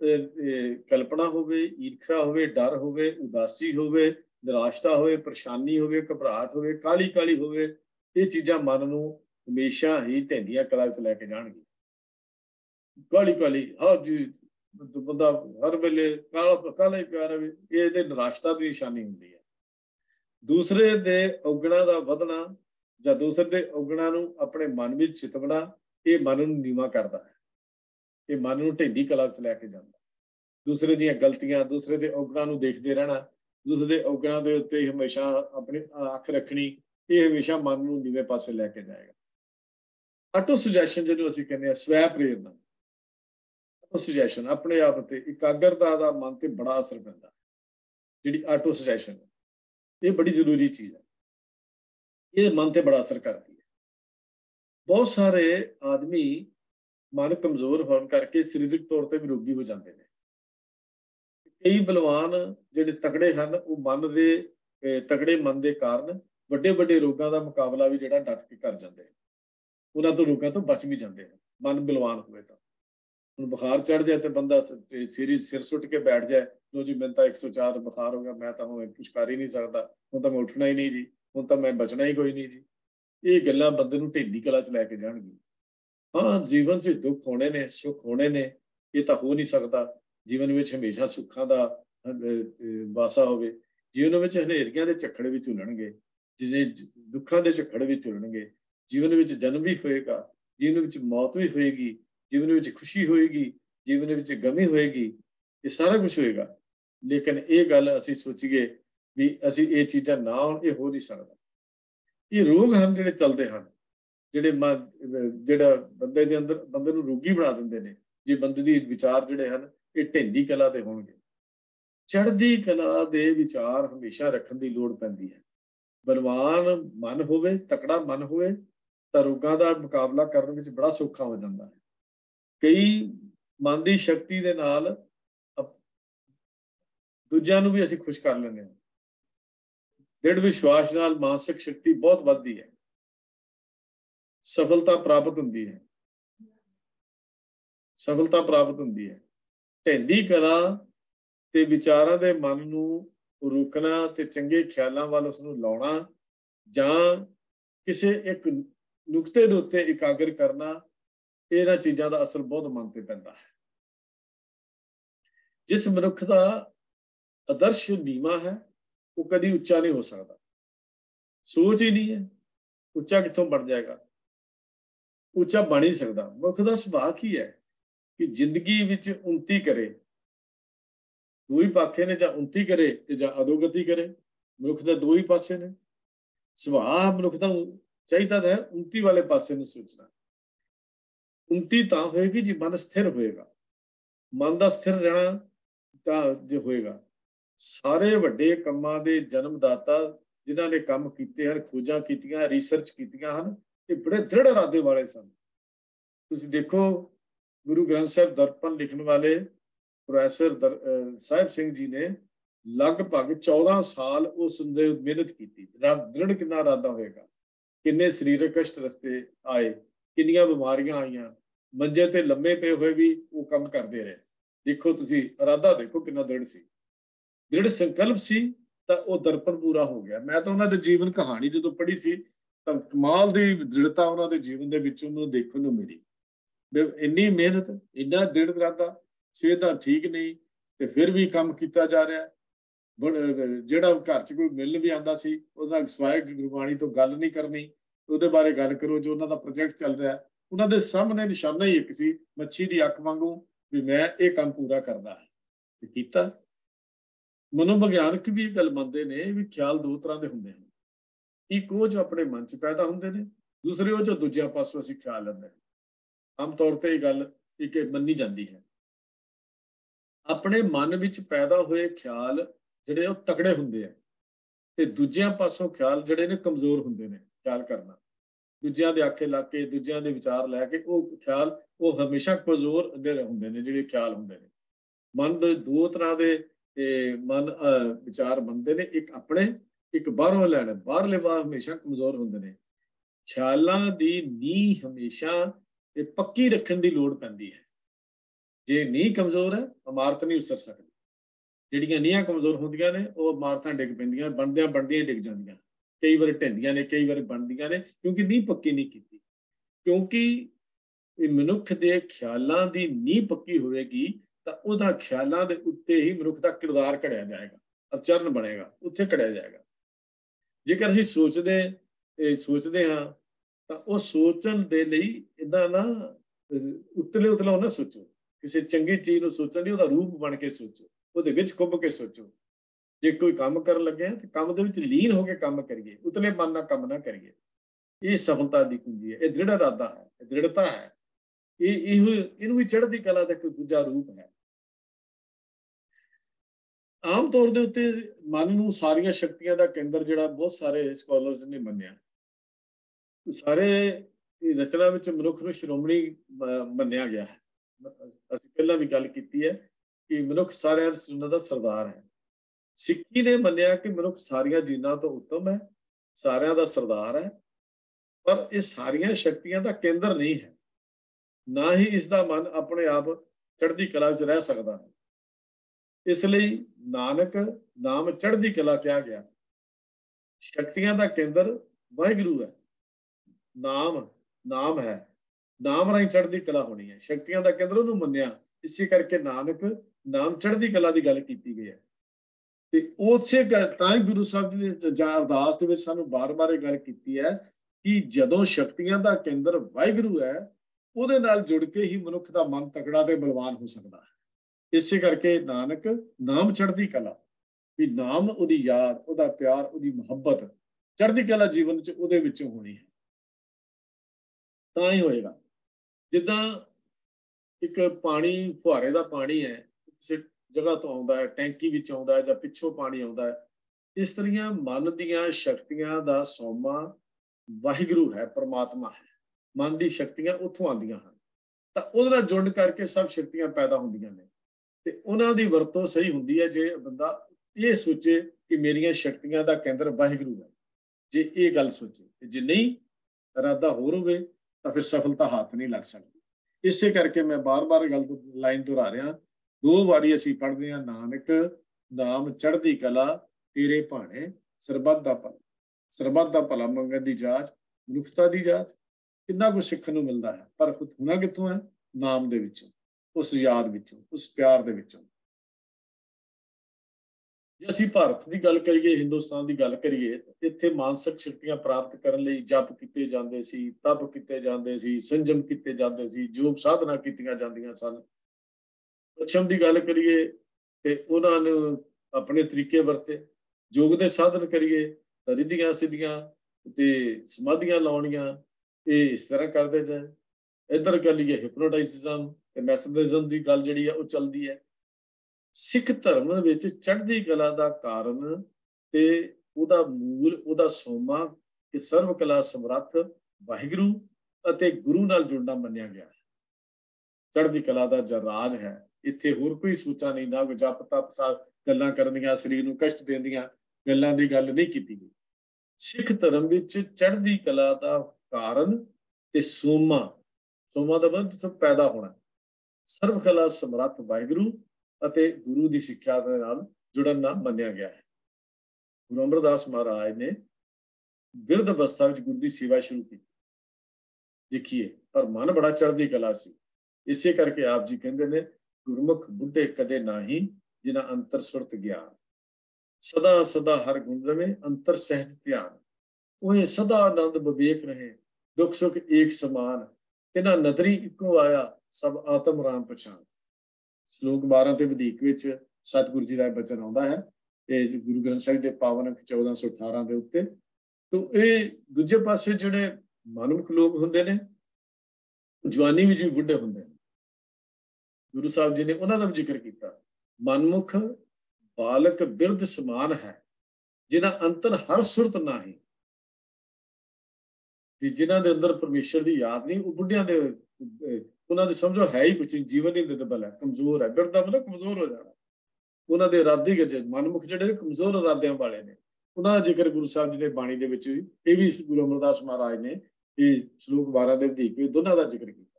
ਕਲਪਨਾ ਹੋਵੇ, ਈਰਖਾ ਹੋਵੇ, ਡਰ ਹੋਵੇ, ਉਦਾਸੀ ਹੋਵੇ, ਨਿਰਾਸ਼ਤਾ ਹੋਵੇ, ਪਰੇਸ਼ਾਨੀ ਹੋਵੇ, ਘਬਰਾਹਟ ਹੋਵੇ, ਕਾਲੀ ਕਾਲੀ ਹੋਵੇ, ਇਹ ਚੀਜ਼ਾਂ ਮਨ ਨੂੰ ਹਮੇਸ਼ਾ ਹੀ ਢਹਿੰਦੀਆਂ ਕਲਾਂ ਵਿੱਚ ਲੈ ਕੇ ਜਾਣਗੀਆਂ। ਕਾਲੀ ਕਾਲੀ ਹਰ ਜੀ ਬੰਦਾ ਹਰ ਵੇਲੇ ਕਾਲਾ ਹੀ ਪਿਆ ਰਹੇ, ਇਹ ਇਹਦੇ ਨਿਰਾਸ਼ਤਾ ਦੀ ਨਿਸ਼ਾਨੀ ਹੁੰਦੀ ਹੈ। ਦੂਸਰੇ ਦੇ ਔਗਣਾਂ ਦਾ ਵਧਣਾ ਜਾਂ ਦੂਸਰੇ ਦੇ ਔਗਣਾਂ ਨੂੰ ਆਪਣੇ ਮਨ ਵਿੱਚ ਚਿਤਵਣਾ, ਇਹ ਮਨ ਨੂੰ ਨੀਵਾਂ ਕਰਦਾ ਹੈ। ਇਹ ਮਨ ਨੂੰ ਢਹਿੰਦੀ ਕਲਾ ਵਿੱਚ ਲੈ ਕੇ ਜਾਂਦਾ। ਦੂਸਰੇ ਦੀਆਂ ਗਲਤੀਆਂ, ਦੂਸਰੇ ਦੇ ਔਗਣਾਂ ਨੂੰ ਦੇਖਦੇ ਰਹਿਣਾ, ਦੂਸਰੇ ਦੇ ਔਗਣਾਂ ਦੇ ਉੱਤੇ ਹਮੇਸ਼ਾ ਆਪਣੀ ਅੱਖ ਰੱਖਣੀ, ਇਹ ਹਮੇਸ਼ਾ ਮਨ ਨੂੰ ਨੀਵੇਂ ਪਾਸੇ ਲੈ ਕੇ ਜਾਏਗਾ। ਆਟੋ ਸੁਜੈਸ਼ਨ ਜਿਹਨੂੰ ਅਸੀਂ ਕਹਿੰਦੇ ਹਾਂ, ਸਵੈ ਪ੍ਰੇਰਨਾ, ਆਟੋ ਸੁਜੈਸ਼ਨ, ਆਪਣੇ ਆਪ ਤੇ ਇਕਾਗਰਤਾ ਦਾ ਮਨ ਤੇ ਬੜਾ ਅਸਰ ਪੈਂਦਾ। ਜਿਹੜੀ ਆਟੋ ਸੁਜੈਸ਼ਨ ਇਹ ਬੜੀ ਜ਼ਰੂਰੀ ਚੀਜ਼ ਹੈ, ਇਹ ਮਨ ਤੇ ਬੜਾ ਅਸਰ ਕਰਦੀ ਹੈ। ਬਹੁਤ ਸਾਰੇ ਆਦਮੀ ਮਨ ਕਮਜ਼ੋਰ ਹੋਣ ਕਰਕੇ ਸਰੀਰਕ ਤੌਰ ਤੇ ਵੀ ਰੋਗੀ ਹੋ ਜਾਂਦੇ ਨੇ। ਕਈ ਬਲਵਾਨ ਜਿਹੜੇ ਤਕੜੇ ਹਨ, ਉਹ ਮਨ ਦੇ ਤਕੜੇ ਮਨ ਦੇ ਕਾਰਨ ਵੱਡੇ ਵੱਡੇ ਰੋਗਾਂ ਦਾ ਮੁਕਾਬਲਾ ਵੀ ਜਿਹੜਾ ਡਟ ਕੇ ਕਰ ਜਾਂਦੇ, ਉਹਨਾਂ ਤੋਂ ਰੋਗਾਂ ਤੋਂ ਬਚ ਵੀ ਜਾਂਦੇ ਹਨ, ਮਨ ਬਲਵਾਨ ਹੋਵੇ ਤਾਂ। ਹੁਣ ਬੁਖਾਰ ਚੜ ਜਾਏ ਤੇ ਬੰਦਾ ਸਿਰ ਸੁੱਟ ਕੇ ਬੈਠ ਜਾਏ, ਲੋ ਜੀ ਮੈਨੂੰ ਤਾਂ 104 ਬੁਖਾਰ ਹੋ ਗਿਆ, ਮੈਂ ਤਾਂ ਹੁਣ ਕੁਛ ਕਰ ਹੀ ਨਹੀਂ ਸਕਦਾ, ਹੁਣ ਤਾਂ ਮੈਂ ਉੱਠਣਾ ਹੀ ਨਹੀਂ ਜੀ, ਹੁਣ ਤਾਂ ਮੈਂ ਬਚਣਾ ਹੀ ਕੋਈ ਨਹੀਂ ਜੀ। ਇਹ ਗੱਲਾਂ ਬੰਦੇ ਨੂੰ ਢਹਿੰਦੀ ਕਲਾ 'ਚ ਲੈ ਕੇ ਜਾਣਗੀਆਂ। ਹਾਂ, ਜੀਵਨ 'ਚ ਦੁੱਖ ਹੋਣੇ ਨੇ, ਸੁੱਖ ਹੋਣੇ ਨੇ, ਇਹ ਤਾਂ ਹੋ ਨਹੀਂ ਸਕਦਾ ਜੀਵਨ ਵਿੱਚ ਹਮੇਸ਼ਾ ਸੁੱਖਾਂ ਦਾ ਵਾਸਾ ਹੋਵੇ। ਜੀਵਨ ਵਿੱਚ ਹਨੇਰੀਆਂ ਦੇ ਝੱਖੜ ਵੀ ਝੁੱਲਣਗੇ, ਜਿਹਨੇ ਦੁੱਖਾਂ ਦੇ ਝੱਖੜ ਵੀ ਝੁੱਲਣਗੇ। ਜੀਵਨ ਵਿੱਚ ਜਨਮ ਵੀ ਹੋਏਗਾ, ਜੀਵਨ ਵਿੱਚ ਮੌਤ ਵੀ ਹੋਏਗੀ, ਜੀਵਨ ਵਿੱਚ ਖੁਸ਼ੀ ਹੋਏਗੀ, ਜੀਵਨ ਵਿੱਚ ਗਮੀ ਹੋਏਗੀ, ਇਹ ਸਾਰਾ ਕੁਝ ਹੋਏਗਾ। ਲੇਕਿਨ ਇਹ ਗੱਲ ਅਸੀਂ ਸੋਚੀਏ ਵੀ ਅਸੀਂ ਇਹ ਚੀਜ਼ਾਂ ਨਾ ਹੋਣ, ਇਹ ਹੋ ਨਹੀਂ ਸਕਦਾ। ਇਹ ਰੋਗ ਹਨ ਜਿਹੜੇ ਚੱਲਦੇ ਹਨ, ਜਿਹੜਾ ਬੰਦੇ ਦੇ ਅੰਦਰ ਬੰਦੇ ਨੂੰ ਰੋਗੀ ਬਣਾ ਦਿੰਦੇ ਨੇ। ਜੇ ਬੰਦੇ ਦੀ ਵਿਚਾਰ ਜਿਹੜੇ ਹਨ ਇਹ ਢਹਿੰਦੀ ਕਲਾ ਦੇ ਹੋਣਗੇ। ਚੜ੍ਹਦੀ ਕਲਾ ਦੇ ਵਿਚਾਰ ਹਮੇਸ਼ਾ ਰੱਖਣ ਦੀ ਲੋੜ ਪੈਂਦੀ ਹੈ। ਬਲਵਾਨ ਮਨ ਹੋਵੇ, ਤਕੜਾ ਮਨ ਹੋਵੇ ਤਾਂ ਰੋਗਾਂ ਦਾ ਮੁਕਾਬਲਾ ਕਰਨ ਵਿੱਚ ਬੜਾ ਸੌਖਾ ਹੋ ਜਾਂਦਾ ਹੈ। ਕਈ ਮਨ ਦੀ ਸ਼ਕਤੀ ਦੇ ਨਾਲ ਦੂਜਿਆਂ ਨੂੰ ਵੀ ਅਸੀਂ ਖੁਸ਼ ਕਰ ਲੈਂਦੇ ਹਾਂ। ਦ੍ਰਿੜ ਵਿਸ਼ਵਾਸ ਨਾਲ ਮਾਨਸਿਕ ਸ਼ਕਤੀ ਬਹੁਤ ਵੱਧਦੀ ਹੈ, ਸਫਲਤਾ ਪ੍ਰਾਪਤ ਹੁੰਦੀ ਹੈ, ਸਫਲਤਾ ਪ੍ਰਾਪਤ ਹੁੰਦੀ ਹੈ। ਢਹਿੰਦੀ ਕਲਾ ਤੇ ਵਿਚਾਰਾਂ ਦੇ ਮਨ ਨੂੰ ਰੋਕਣਾ ਤੇ ਚੰਗੇ ਖਿਆਲਾਂ ਵੱਲ ਉਸਨੂੰ ਲਾਉਣਾ ਜਾਂ ਕਿਸੇ ਇੱਕ ਨੁਕਤੇ ਦੇ ਉੱਤੇ ਇਕਾਗਰ ਕਰਨਾ, ਇਹਨਾਂ ਚੀਜ਼ਾਂ ਦਾ ਅਸਰ ਬਹੁਤ ਮਨ ਤੇ ਪੈਂਦਾ ਹੈ। ਜਿਸ ਮਨੁੱਖ ਦਾ ਆਦਰਸ਼ ਨੀਵਾਂ ਹੈ ਉਹ ਕਦੀ ਉੱਚਾ ਨਹੀਂ ਹੋ ਸਕਦਾ। ਸੋਚ ਹੀ ਨਹੀਂ ਹੈ, ਉੱਚਾ ਕਿੱਥੋਂ ਬਣ ਜਾਏਗਾ? ਉੱਚਾ ਬਣ ਹੀ ਸਕਦਾ। ਮਨੁੱਖ ਦਾ ਸੁਭਾਅ ਕੀ ਹੈ ਕਿ ਜ਼ਿੰਦਗੀ ਵਿੱਚ ਉੱਨਤੀ ਕਰੇ। ਦੋ ਹੀ ਪਾਸੇ ਨੇ, ਜਾਂ ਉੱਨਤੀ ਕਰੇ ਤੇ ਜਾਂ ਅਧੋਗਤੀ ਕਰੇ। ਮਨੁੱਖ ਦੇ ਦੋ ਹੀ ਪਾਸੇ ਨੇ। ਸੁਭਾਅ ਮਨੁੱਖ ਦਾ ਚਾਹੀਦਾ ਹੈ ਉੱਨਤੀ ਵਾਲੇ ਪਾਸੇ ਨੂੰ ਸੋਚਣਾ। ਉੱਨਤੀ ਤਾਂ ਹੋਏਗੀ ਜੇ ਮਨ ਸਥਿਰ ਹੋਏਗਾ। ਮਨ ਦਾ ਸਥਿਰ ਰਹਿਣਾ ਤਾਂ ਜੇ ਹੋਏਗਾ। ਸਾਰੇ ਵੱਡੇ ਕੰਮਾਂ ਦੇ ਜਨਮਦਾਤਾ ਜਿਨ੍ਹਾਂ ਨੇ ਕੰਮ ਕੀਤੇ ਹਨ, ਖੋਜਾਂ ਕੀਤੀਆਂ, ਰਿਸਰਚ ਕੀਤੀਆਂ ਹਨ, ਇਹ ਬੜੇ ਦ੍ਰਿੜ ਇਰਾਦੇ ਵਾਲੇ ਸਨ। ਤੁਸੀਂ ਦੇਖੋ, ਗੁਰੂ ਗ੍ਰੰਥ ਸਾਹਿਬ ਦਰਪਣ ਲਿਖਣ ਵਾਲੇ ਪ੍ਰੋਫੈਸਰ ਸਾਹਿਬ ਸਿੰਘ ਜੀ ਨੇ ਲਗਭਗ 14 ਸਾਲ ਉਸ ਨੇ ਮਿਹਨਤ ਕੀਤੀ। ਦ੍ਰਿੜ ਕਿੰਨਾ ਇਰਾਦਾ ਹੋਏਗਾ, ਕਿੰਨੇ ਸਰੀਰਕ ਕਸ਼ਟ ਰਸਤੇ ਆਏ, ਕਿੰਨੀਆਂ ਬਿਮਾਰੀਆਂ ਆਈਆਂ, ਮੰਜੇ ਤੇ ਲੰਮੇ ਪਏ ਹੋਏ ਵੀ ਉਹ ਕੰਮ ਕਰਦੇ ਰਹੇ। ਦੇਖੋ ਤੁਸੀਂ ਇਰਾਦਾ ਦੇਖੋ ਕਿੰਨਾ ਦ੍ਰਿੜ ਸੀ, ਦ੍ਰਿੜ ਸੰਕਲਪ ਸੀ, ਤਾਂ ਉਹ ਦਰਪਣ ਪੂਰਾ ਹੋ ਗਿਆ। ਮੈਂ ਤਾਂ ਉਹਨਾਂ ਦੇ ਜੀਵਨ ਕਹਾਣੀ ਜਦੋਂ ਪੜ੍ਹੀ ਸੀ ਤਾਂ ਕਮਾਲ ਦੀ ਦ੍ਰਿੜਤਾ ਉਹਨਾਂ ਦੇ ਜੀਵਨ ਦੇ ਵਿੱਚ ਉਹਨੂੰ ਦੇਖਣ ਨੂੰ ਮਿਲੀ। ਇੰਨੀ ਮਿਹਨਤ, ਇੰਨਾ ਦ੍ਰਿੜ ਇਰਾਦਾ, ਸਿਹਤਾਂ ਠੀਕ ਨਹੀਂ ਤੇ ਫਿਰ ਵੀ ਕੰਮ ਕੀਤਾ ਜਾ ਰਿਹਾ। ਜਿਹੜਾ ਘਰ 'ਚ ਕੋਈ ਮਿਲਣ ਵੀ ਆਉਂਦਾ ਸੀ ਉਹਦਾ ਸਵਾਏ ਗੁਰਬਾਣੀ ਤੋਂ ਗੱਲ ਨਹੀਂ ਕਰਨੀ, ਉਹਦੇ ਬਾਰੇ ਗੱਲ ਕਰੋ। ਜੋ ਉਹਨਾਂ ਦਾ ਪ੍ਰੋਜੈਕਟ ਚੱਲ ਰਿਹਾ ਉਹਨਾਂ ਦੇ ਸਾਹਮਣੇ ਨਿਸ਼ਾਨਾ ਹੀ ਇੱਕ ਸੀ, ਮੱਛੀ ਦੀ ਅੱਖ ਵਾਂਗੂ, ਵੀ ਮੈਂ ਇਹ ਕੰਮ ਪੂਰਾ ਕਰਨਾ ਹੈ ਤੇ ਕੀਤਾ। ਮਨੋਵਿਗਿਆਨਕ ਵੀ ਇਹ ਗੱਲ ਮੰਨਦੇ ਨੇ ਵੀ ਖਿਆਲ ਦੋ ਤਰ੍ਹਾਂ ਦੇ ਹੁੰਦੇ ਹਨ, ਇੱਕ ਉਹ ਜੋ ਆਪਣੇ ਮਨ 'ਚ ਪੈਦਾ ਹੁੰਦੇ ਨੇ, ਦੂਸਰੇ ਉਹ ਜੋ ਦੂਜਿਆਂ ਪਾਸੋਂ ਅਸੀਂ ਖਿਆਲ ਲੈਂਦੇ ਹਾਂ। ਆਮ ਤੌਰ ਤੇ ਇਹ ਗੱਲ ਇੱਕ ਮੰਨੀ ਜਾਂਦੀ ਹੈ, ਆਪਣੇ ਮਨ ਵਿੱਚ ਪੈਦਾ ਹੋਏ ਖਿਆਲ ਜਿਹੜੇ ਉਹ ਤਕੜੇ ਹੁੰਦੇ ਆ ਤੇ ਦੂਜਿਆਂ ਪਾਸੋਂ ਖਿਆਲ ਜਿਹੜੇ ਨੇ ਕਮਜ਼ੋਰ ਹੁੰਦੇ ਨੇ। ਖਿਆਲ ਕਰਨਾ, ਦੂਜਿਆਂ ਦੇ ਆਖੇ ਲੱਗ ਕੇ, ਦੂਜਿਆਂ ਦੇ ਵਿਚਾਰ ਲੈ ਕੇ, ਉਹ ਖਿਆਲ ਉਹ ਹਮੇਸ਼ਾ ਕਮਜ਼ੋਰ ਹੁੰਦੇ ਨੇ। ਜਿਹੜੇ ਖਿਆਲ ਹੁੰਦੇ ਨੇ, ਮਨ ਦੇ ਦੋ ਤਰ੍ਹਾਂ ਦੇ ਮਨ ਵਿਚਾਰ ਬਣਦੇ ਨੇ, ਇੱਕ ਆਪਣੇ, ਇੱਕ ਬਾਹਰੋਂ ਲੈਣ। ਬਾਹਰਲੇ ਹਮੇਸ਼ਾ ਕਮਜ਼ੋਰ ਹੁੰਦੇ ਨੇ। ਖਿਆਲਾਂ ਦੀ ਨੀਂਹ ਹਮੇਸ਼ਾ ਪੱਕੀ ਰੱਖਣ ਦੀ ਲੋੜ ਪੈਂਦੀ ਹੈ। ਜੇ ਨੀਂਹ ਕਮਜ਼ੋਰ ਹੈ, ਇਮਾਰਤ ਨਹੀਂ ਉਸਰ ਸਕਦੀ। ਜਿਹੜੀਆਂ ਨੀਹਾਂ ਕਮਜ਼ੋਰ ਹੁੰਦੀਆਂ ਨੇ ਉਹ ਇਮਾਰਤਾਂ ਡਿੱਗ ਪੈਂਦੀਆਂ, ਬਣਦੀਆਂ ਡਿੱਗ ਜਾਂਦੀਆਂ। ਕਈ ਵਾਰ ਢਹਿੰਦੀਆਂ ਨੇ, ਕਈ ਵਾਰ ਬਣਦੀਆਂ ਨੇ, ਕਿਉਂਕਿ ਨੀਂਹ ਪੱਕੀ ਨਹੀਂ ਕੀਤੀ। ਕਿਉਂਕਿ ਮਨੁੱਖ ਦੇ ਖਿਆਲਾਂ ਦੀ ਨੀਂਹ ਪੱਕੀ ਹੋਵੇਗੀ ਤਾਂ ਉਹਦਾ ਖਿਆਲਾਂ ਦੇ ਉੱਤੇ ਹੀ ਮਨੁੱਖ ਦਾ ਕਿਰਦਾਰ ਘੜਿਆ ਜਾਏਗਾ, ਆਚਰਨ ਬਣੇਗਾ, ਉੱਥੇ ਘੜਿਆ ਜਾਏਗਾ। ਜੇਕਰ ਅਸੀਂ ਸੋਚਦੇ ਹਾਂ ਤਾਂ ਉਹ ਸੋਚਣ ਦੇ ਲਈ ਇੱਦਾਂ ਨਾ ਉਤਲਾ ਨਾ ਸੋਚੋ। ਕਿਸੇ ਚੰਗੀ ਚੀਜ਼ ਨੂੰ ਸੋਚਣ ਲਈ ਉਹਦਾ ਰੂਪ ਬਣ ਕੇ ਸੋਚੋ, ਉਹਦੇ ਵਿੱਚ ਖੁੱਭ ਕੇ ਸੋਚੋ। ਜੇ ਕੋਈ ਕੰਮ ਕਰਨ ਲੱਗੇ ਤਾਂ ਕੰਮ ਦੇ ਵਿੱਚ ਲੀਨ ਹੋ ਕੇ ਕੰਮ ਕਰੀਏ, ਉਤਲੇ ਮਨ ਨਾਲ ਕੰਮ ਨਾ ਕਰੀਏ। ਇਹ ਸਫਲਤਾ ਦੀ ਕੁੰਜੀ ਹੈ, ਇਹ ਦ੍ਰਿੜ ਇਰਾਦਾ ਹੈ, ਇਹ ਦ੍ਰਿੜਤਾ ਹੈ। ਇਹਨੂੰ ਵੀ ਚੜ੍ਹਦੀ ਕਲਾ ਦਾ ਇੱਕ ਦੂਜਾ ਰੂਪ ਹੈ। ਆਮ ਤੌਰ ਦੇ ਉੱਤੇ ਮਨ ਨੂੰ ਸਾਰੀਆਂ ਸ਼ਕਤੀਆਂ ਦਾ ਕੇਂਦਰ ਜਿਹੜਾ ਬਹੁਤ ਸਾਰੇ ਸਕਾਲਰਸ ਨੇ ਮੰਨਿਆ, ਸਾਰੇ ਰਚਨਾ ਵਿੱਚ ਮਨੁੱਖ ਨੂੰ ਸ਼੍ਰੋਮਣੀ ਮੰਨਿਆ ਗਿਆ ਹੈ। ਅਸੀਂ ਪਹਿਲਾਂ ਵੀ ਗੱਲ ਕੀਤੀ ਹੈ ਕਿ ਮਨੁੱਖ ਸਾਰਿਆਂ ਰਚਨਾ ਦਾ ਸਰਦਾਰ ਹੈ। ਸਿੱਖੀ ਨੇ ਮੰਨਿਆ ਕਿ ਮਨੁੱਖ ਸਾਰੀਆਂ ਜੀਨਾਂ ਤੋਂ ਉੱਤਮ ਹੈ, ਸਾਰਿਆਂ ਦਾ ਸਰਦਾਰ ਹੈ, ਪਰ ਇਹ ਸਾਰੀਆਂ ਸ਼ਕਤੀਆਂ ਦਾ ਕੇਂਦਰ ਨਹੀਂ ਹੈ। ਨਾ ਹੀ ਇਸ ਦਾ ਮਨ ਆਪਣੇ ਆਪ ਚੜ੍ਹਦੀ ਕਲਾ ਵਿੱਚ ਰਹਿ ਸਕਦਾ ਹੈ। ਇਸ ਲਈ ਨਾਨਕ ਨਾਮ ਚੜ੍ਹਦੀ ਕਲਾ ਕਿਹਾ ਗਿਆ। ਸ਼ਕਤੀਆਂ ਦਾ ਕੇਂਦਰ ਵਾਹਿਗੁਰੂ ਹੈ, ਨਾਮ ਹੈ। ਨਾਮ ਰਾਹੀਂ ਚੜ੍ਹਦੀ ਕਲਾ ਹੋਣੀ ਹੈ। ਸ਼ਕਤੀਆਂ ਦਾ ਕੇਂਦਰ ਉਹਨੂੰ ਮੰਨਿਆ, ਇਸੇ ਕਰਕੇ ਨਾਨਕ ਨਾਮ ਚੜ੍ਹਦੀ ਕਲਾ ਦੀ ਗੱਲ ਕੀਤੀ ਗਈ ਹੈ। ਤੇ ਉਸੇ ਤਾਂ ਹੀ ਗੁਰੂ ਸਾਹਿਬ ਜੀ ਨੇ ਅਰਦਾਸ ਦੇ ਵਿੱਚ ਸਾਨੂੰ ਬਾਰ-ਬਾਰ ਇਹ ਗੱਲ ਕੀਤੀ ਹੈ ਕਿ ਜਦੋਂ ਸ਼ਕਤੀਆਂ ਦਾ ਕੇਂਦਰ ਵਾਹਿਗੁਰੂ ਹੈ, ਉਹਦੇ ਨਾਲ ਜੁੜ ਕੇ ਹੀ ਮਨੁੱਖ ਦਾ ਮਨ ਤਕੜਾ ਤੇ ਬਲਵਾਨ ਹੋ ਸਕਦਾ ਹੈ। ਇਸੇ ਕਰਕੇ ਨਾਨਕ ਨਾਮ ਚੜ੍ਹਦੀ ਕਲਾ, ਵੀ ਨਾਮ ਉਹਦੀ ਯਾਦ, ਉਹਦਾ ਪਿਆਰ, ਉਹਦੀ ਮੁਹੱਬਤ, ਚੜ੍ਹਦੀ ਕਲਾ ਜੀਵਨ 'ਚ ਉਹਦੇ ਵਿੱਚੋਂ ਹੋਣੀ ਹੈ, ਤਾਂ ਹੀ ਹੋਏਗਾ। ਜਿੱਦਾਂ ਇੱਕ ਪਾਣੀ, ਫੁਹਾਰੇ ਦਾ ਪਾਣੀ ਹੈ, ਕਿਸੇ ਜਗ੍ਹਾ ਤੋਂ ਆਉਂਦਾ ਹੈ, ਟੈਂਕੀ ਵਿੱਚ ਆਉਂਦਾ ਹੈ ਜਾਂ ਪਿੱਛੋਂ ਪਾਣੀ ਆਉਂਦਾ ਹੈ, ਇਸ ਤਰ੍ਹਾਂ ਮਨ ਦੀਆਂ ਸ਼ਕਤੀਆਂ ਦਾ ਸੋਮਾ ਵਾਹਿਗੁਰੂ ਹੈ, ਪਰਮਾਤਮਾ ਹੈ। ਮਨ ਦੀ ਸ਼ਕਤੀਆਂ ਉੱਥੋਂ ਆਉਂਦੀਆਂ ਹਨ, ਤਾਂ ਉਹਦੇ ਨਾਲ ਜੁੜ ਕਰਕੇ ਸਭ ਸ਼ਕਤੀਆਂ ਪੈਦਾ ਹੁੰਦੀਆਂ ਨੇ। ਤੇ ਉਹਨਾਂ ਦੀ ਵਰਤੋਂ ਸਹੀ ਹੁੰਦੀ ਹੈ ਜੇ ਬੰਦਾ ਇਹ ਸੋਚੇ ਕਿ ਮੇਰੀਆਂ ਸ਼ਕਤੀਆਂ ਦਾ ਕੇਂਦਰ ਵਾਹਿਗੁਰੂ ਹੈ। ਜੇ ਇਹ ਗੱਲ ਸੋਚੇ, ਜੇ ਨਹੀਂ ਇਰਾਦਾ ਹੋਰ ਹੋਵੇ ਤਾਂ ਫਿਰ ਸਫਲਤਾ ਹੱਥ ਨਹੀਂ ਲੱਗ ਸਕਦੀ। ਇਸੇ ਕਰਕੇ ਮੈਂ ਬਾਰ-ਬਾਰ ਗੱਲ ਲਾਈਨ ਦੁਹਰਾ ਰਿਹਾ। 2 ਵਾਰੀ ਅਸੀਂ ਪੜ੍ਹਦੇ ਹਾਂ, ਨਾਨਕ ਨਾਮ ਚੜ੍ਹਦੀ ਕਲਾ ਤੇਰੇ ਭਾਣੇ ਸਰਬੱਤ ਦਾ ਭਲਾ। ਸਰਬੱਤ ਦਾ ਭਲਾ ਮੰਗਣ ਦੀ ਜਾਚ, ਮਨੁੱਖਤਾ ਦੀ ਜਾਚ, ਕਿੰਨਾ ਕੁਝ ਸਿੱਖਣ ਨੂੰ ਮਿਲਦਾ ਹੈ। ਪਰ ਹੋਣਾ ਕਿੱਥੋਂ ਹੈ? ਨਾਮ ਦੇ ਵਿੱਚੋਂ, ਉਸ ਯਾਦ ਵਿੱਚੋਂ, ਉਸ ਪਿਆਰ ਦੇ ਵਿੱਚੋਂ। ਜੇ ਅਸੀਂ ਭਾਰਤ ਦੀ ਗੱਲ ਕਰੀਏ, ਹਿੰਦੁਸਤਾਨ ਦੀ ਗੱਲ ਕਰੀਏ, ਇੱਥੇ ਮਾਨਸਿਕ ਸ਼ਕਤੀਆਂ ਪ੍ਰਾਪਤ ਕਰਨ ਲਈ ਜਪ ਕੀਤੇ ਜਾਂਦੇ ਸੀ, ਤਪ ਕੀਤੇ ਜਾਂਦੇ ਸੀ, ਸੰਜਮ ਕੀਤੇ ਜਾਂਦੇ ਸੀ, ਯੋਗ ਸਾਧਨਾ ਕੀਤੀਆਂ ਜਾਂਦੀਆਂ ਸਨ। ਪੱਛਮ ਦੀ ਗੱਲ ਕਰੀਏ ਤੇ ਉਹਨਾਂ ਨੂੰ ਆਪਣੇ ਤਰੀਕੇ ਵਰਤੇ। ਯੋਗ ਦੇ ਸਾਧਨ ਕਰੀਏ ਤਾਂ ਰਿੱਧੀਆਂ ਸਿੱਧੀਆਂ ਤੇ ਸਮਾਧੀਆਂ ਲਾਉਣੀਆਂ, ਇਹ ਇਸ ਤਰ੍ਹਾਂ ਕਰਦੇ ਜਾਏ। ਇੱਧਰ ਕਰ ਲਈਏ ਹਿਪਨੋਟਾਈਜ਼ਮ ਤੇ ਮੈਸਮਰਿਜ਼ਮ ਦੀ ਗੱਲ ਜਿਹੜੀ ਆ ਉਹ ਚੱਲਦੀ ਹੈ। ਸਿੱਖ ਧਰਮ ਵਿੱਚ ਚੜ੍ਹਦੀ ਕਲਾ ਦਾ ਕਾਰਨ ਤੇ ਉਹਦਾ ਮੂਲ, ਉਹਦਾ ਸੋਮਾ ਕਿ ਸਰਵ ਕਲਾ ਸਮਰੱਥ ਵਾਹਿਗੁਰੂ ਅਤੇ ਗੁਰੂ ਨਾਲ ਜੁੜਨਾ ਮੰਨਿਆ ਗਿਆ ਹੈ। ਚੜ੍ਹਦੀ ਕਲਾ ਦਾ ਜੋ ਰਾਜ ਹੈ, ਇੱਥੇ ਹੋਰ ਕੋਈ ਸੋਚਾ ਨਹੀਂ, ਨਾ ਕੋਈ ਜਪ ਤਪ ਗੱਲਾਂ ਕਰਨ ਦੀਆਂ, ਸਰੀਰ ਨੂੰ ਕਸ਼ਟ ਦੇਣ ਦੀਆਂ ਗੱਲਾਂ ਦੀ ਗੱਲ ਨਹੀਂ ਕੀਤੀ ਗਈ। ਸਿੱਖ ਧਰਮ ਵਿੱਚ ਚੜ੍ਹਦੀ ਕਲਾ ਦਾ ਕਾਰਨ ਤੇ ਸੋਮਾ ਦਾ ਮਤਲਬ ਜਿੱਥੋਂ ਪੈਦਾ ਹੋਣਾ, ਸਰਵ ਕਲਾ ਸਮਰੱਥ ਵਾਹਿਗੁਰੂ ਅਤੇ ਗੁਰੂ ਦੀ ਸਿੱਖਿਆ ਦੇ ਨਾਲ ਜੁੜਨ ਨਾਲ ਮੰਨਿਆ ਗਿਆ ਹੈ। ਗੁਰੂ ਅਮਰਦਾਸ ਮਹਾਰਾਜ ਨੇ ਬਿਰਧ ਅਵਸਥਾ ਵਿੱਚ ਗੁਰੂ ਦੀ ਸੇਵਾ ਸ਼ੁਰੂ ਕੀਤੀ, ਦੇਖੀਏ, ਪਰ ਮਨ ਬੜਾ ਚੜ੍ਹਦੀ ਕਲਾ ਸੀ। ਇਸੇ ਕਰਕੇ ਆਪ ਜੀ ਕਹਿੰਦੇ ਨੇ, ਗੁਰਮੁਖ ਬੁੱਢੇ ਕਦੇ ਨਾਹੀ ਜਿਨ੍ਹਾਂ ਅੰਤਰ ਸੁਰਤ ਗਿਆਨ, ਸਦਾ ਸਦਾ ਹਰ ਗੁਣ ਰਵੇ ਅੰਤਰ ਸਹਿਜ ਧਿਆਨ, ਉਹ ਸਦਾ ਆਨੰਦ ਵਿਵੇਕ ਰਹੇ, ਦੁੱਖ ਸੁੱਖ ਏਕ ਸਮਾਨ, ਤਿਨਾ ਨਦਰੀ ਇੱਕੋ ਆਇਆ, ਸਭ ਆਤਮ ਰਾਮ ਪਛਾਣ। ਸ਼ਲੋਕ 12 ਤੇ ਵਧੀਕ ਵਿੱਚ ਸਤਿਗੁਰੂ ਜੀ ਦਾ ਬਚਨ ਆਉਂਦਾ ਹੈ, ਇਹ ਗੁਰੂ ਗ੍ਰੰਥ ਸਾਹਿਬ ਦੇ ਪਾਵਨ ਅੰਕ 1418 ਦੇ ਉੱਤੇ। ਤੋ ਇਹ ਦੂਜੇ ਪਾਸੇ ਜਿਹੜੇ ਮਨੁੱਖ ਲੋਕ ਹੁੰਦੇ ਨੇ, ਜਵਾਨੀ ਵਿੱਚ ਵੀ ਬੁੱਢੇ ਹੁੰਦੇ ਨੇ। ਗੁਰੂ ਸਾਹਿਬ ਜੀ ਨੇ ਉਹਨਾਂ ਦਾ ਵੀ ਜ਼ਿਕਰ ਕੀਤਾ, ਮਨਮੁਖ ਬਾਲਕ ਬਿਰਧ ਸਮਾਨ ਹੈ, ਜਿਨ੍ਹਾਂ ਅੰਤਰ ਹਰ ਸੁਰਤ ਨਾਹੀ। ਜਿਨ੍ਹਾਂ ਦੇ ਅੰਦਰ ਪਰਮੇਸ਼ਰ ਦੀ ਯਾਦ ਨਹੀਂ, ਉਹ ਬੁੱਢਿਆਂ ਦੇ, ਉਹਨਾਂ ਦੇ ਸਮਝੋ ਹੈ ਹੀ ਕੁਛ, ਜੀਵਨ ਹੀ ਨਿਰਬਲ ਹੈ, ਕਮਜ਼ੋਰ ਹੈ। ਬਿਰਧ ਦਾ ਮਤਲਬ ਕਮਜ਼ੋਰ ਹੋ ਜਾਣਾ। ਉਹਨਾਂ ਦੇ ਇਰਾਦੇ, ਮਨਮੁਖ ਜਿਹੜੇ ਕਮਜ਼ੋਰ ਇਰਾਦਿਆਂ ਵਾਲੇ ਨੇ, ਉਹਨਾਂ ਦਾ ਜ਼ਿਕਰ ਗੁਰੂ ਸਾਹਿਬ ਜੀ ਨੇ ਬਾਣੀ ਦੇ ਵਿੱਚ ਇਹ ਵੀ ਗੁਰੂ ਅਮਰਦਾਸ ਮਹਾਰਾਜ ਨੇ ਇਹ ਸ਼ਲੋਕ 12 ਦੇ ਵਧੀਕ ਵਿੱਚ ਦੋਨਾਂ ਦਾ ਜ਼ਿਕਰ ਕੀਤਾ।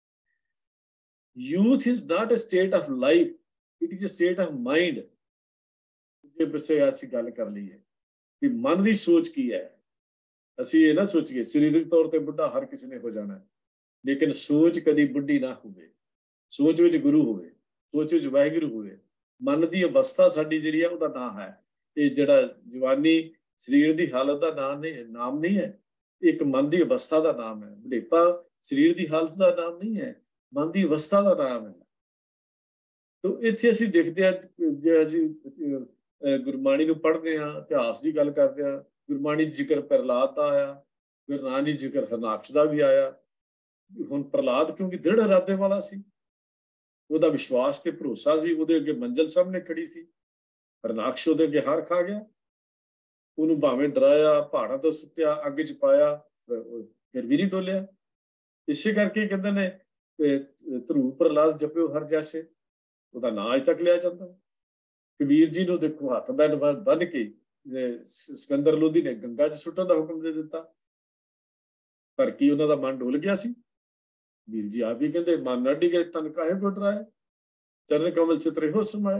Youth is not a state of life, it is a state of mind। ਜੇ ਬੱਚੇ ਅਸੀਂ ਗੱਲ ਕਰ ਲਈਏ ਕਿ ਮਨ ਦੀ ਸੋਚ ਕੀ ਹੈ, ਅਸੀਂ ਇਹ ਨਾ ਸੋਚੀਏ ਸਰੀਰਕ ਤੌਰ ਤੇ ਬੁੱਢਾ ਹਰ ਕਿਸੇ ਨੇ ਹੋ ਜਾਣਾ, ਲੇਕਿਨ ਸੋਚ ਕਦੀ ਬੁੱਢੀ ਨਾ ਹੋਵੇ। ਸੋਚ ਵਿੱਚ ਗੁਰੂ ਹੋਵੇ, ਸੋਚ ਵਿੱਚ ਵਾਹਿਗੁਰੂ ਹੋਵੇ। ਮਨ ਦੀ ਅਵਸਥਾ ਸਾਡੀ ਜਿਹੜੀ ਆ, ਉਹਦਾ ਨਾਂ ਹੈ ਇਹ ਜਿਹੜਾ ਜਵਾਨੀ ਸਰੀਰ ਦੀ ਹਾਲਤ ਦਾ ਨਾਮ ਨਹੀਂ ਹੈ, ਇੱਕ ਮਨ ਦੀ ਅਵਸਥਾ ਦਾ ਨਾਮ ਹੈ। ਬੁਢੇਪਾ ਸਰੀਰ ਦੀ ਹਾਲਤ ਦਾ ਨਾਮ ਨਹੀਂ ਹੈ, ਮਨ ਦੀ ਅਵਸਥਾ ਦਾ ਨਾਮ ਹੈ। ਤੋ ਇੱਥੇ ਅਸੀਂ ਦੇਖਦੇ ਹਾਂ, ਜੇ ਅਸੀਂ ਗੁਰਬਾਣੀ ਨੂੰ ਪੜ੍ਹਦੇ ਹਾਂ, ਇਤਿਹਾਸ ਦੀ ਗੱਲ ਕਰਦੇ ਹਾਂ, ਗੁਰਬਾਣੀ ਜ਼ਿਕਰ ਪ੍ਰਹਲਾਦ ਦਾ ਆਇਆ, ਗੁਰੂ ਨਾਨਕ ਜੀ ਜ਼ਿਕਰ ਹਰਨਾਕਸ਼ ਦਾ ਵੀ ਆਇਆ। ਹੁਣ ਪ੍ਰਹਲਾਦ ਕਿਉਂਕਿ ਦ੍ਰਿੜ ਇਰਾਦੇ ਵਾਲਾ ਸੀ, ਉਹਦਾ ਵਿਸ਼ਵਾਸ ਤੇ ਭਰੋਸਾ ਸੀ, ਉਹਦੇ ਅੱਗੇ ਮੰਜ਼ਿਲ ਸਾਹਮਣੇ ਖੜੀ ਸੀ। ਹਰਨਾਕਸ਼ ਉਹਦੇ ਅੱਗੇ ਹਾਰ ਖਾ ਗਿਆ, ਉਹਨੂੰ ਭਾਵੇਂ ਡਰਾਇਆ, ਪਹਾੜਾਂ ਤੋਂ ਸੁੱਟਿਆ, ਅੱਗ 'ਚ ਪਾਇਆ, ਫਿਰ ਵੀ ਨਹੀਂ ਡੋਲਿਆ। ਇਸੇ ਕਰਕੇ ਕਹਿੰਦੇ ਨੇ ਧਰੂ ਪ੍ਰਹਲਾਦ ਜਪਿਓ ਹਰ ਜੈਸੇ, ਉਹਦਾ ਨਾਂ ਅਜ ਤੱਕ ਲਿਆ ਜਾਂਦਾ। ਕਬੀਰ ਜੀ ਨੂੰ ਦੇਖੋ ਹੱਥ ਬੰਨ੍ਹ ਕੇ ਸਿਕੰਦਰ ਲੋਧੀ ਨੇ ਗੰਗਾ 'ਚ ਸੁੱਟਣ ਦਾ ਹੁਕਮ ਦੇ ਦਿੱਤਾ, ਪਰ ਕੀ ਉਹਨਾਂ ਦਾ ਮਨ ਡੁੱਲ ਗਿਆ ਸੀ? ਵੀਰ ਜੀ ਆਪ ਹੀ ਕਹਿੰਦੇ, ਮਨ ਨਾ ਡਿਗੇ ਤਨ ਕਾਹੇ ਕੋ ਡਰਾਏ, ਚਰਨ ਕਮਲ ਚਿਤ ਰਹਿਓ ਸਮਾਏ।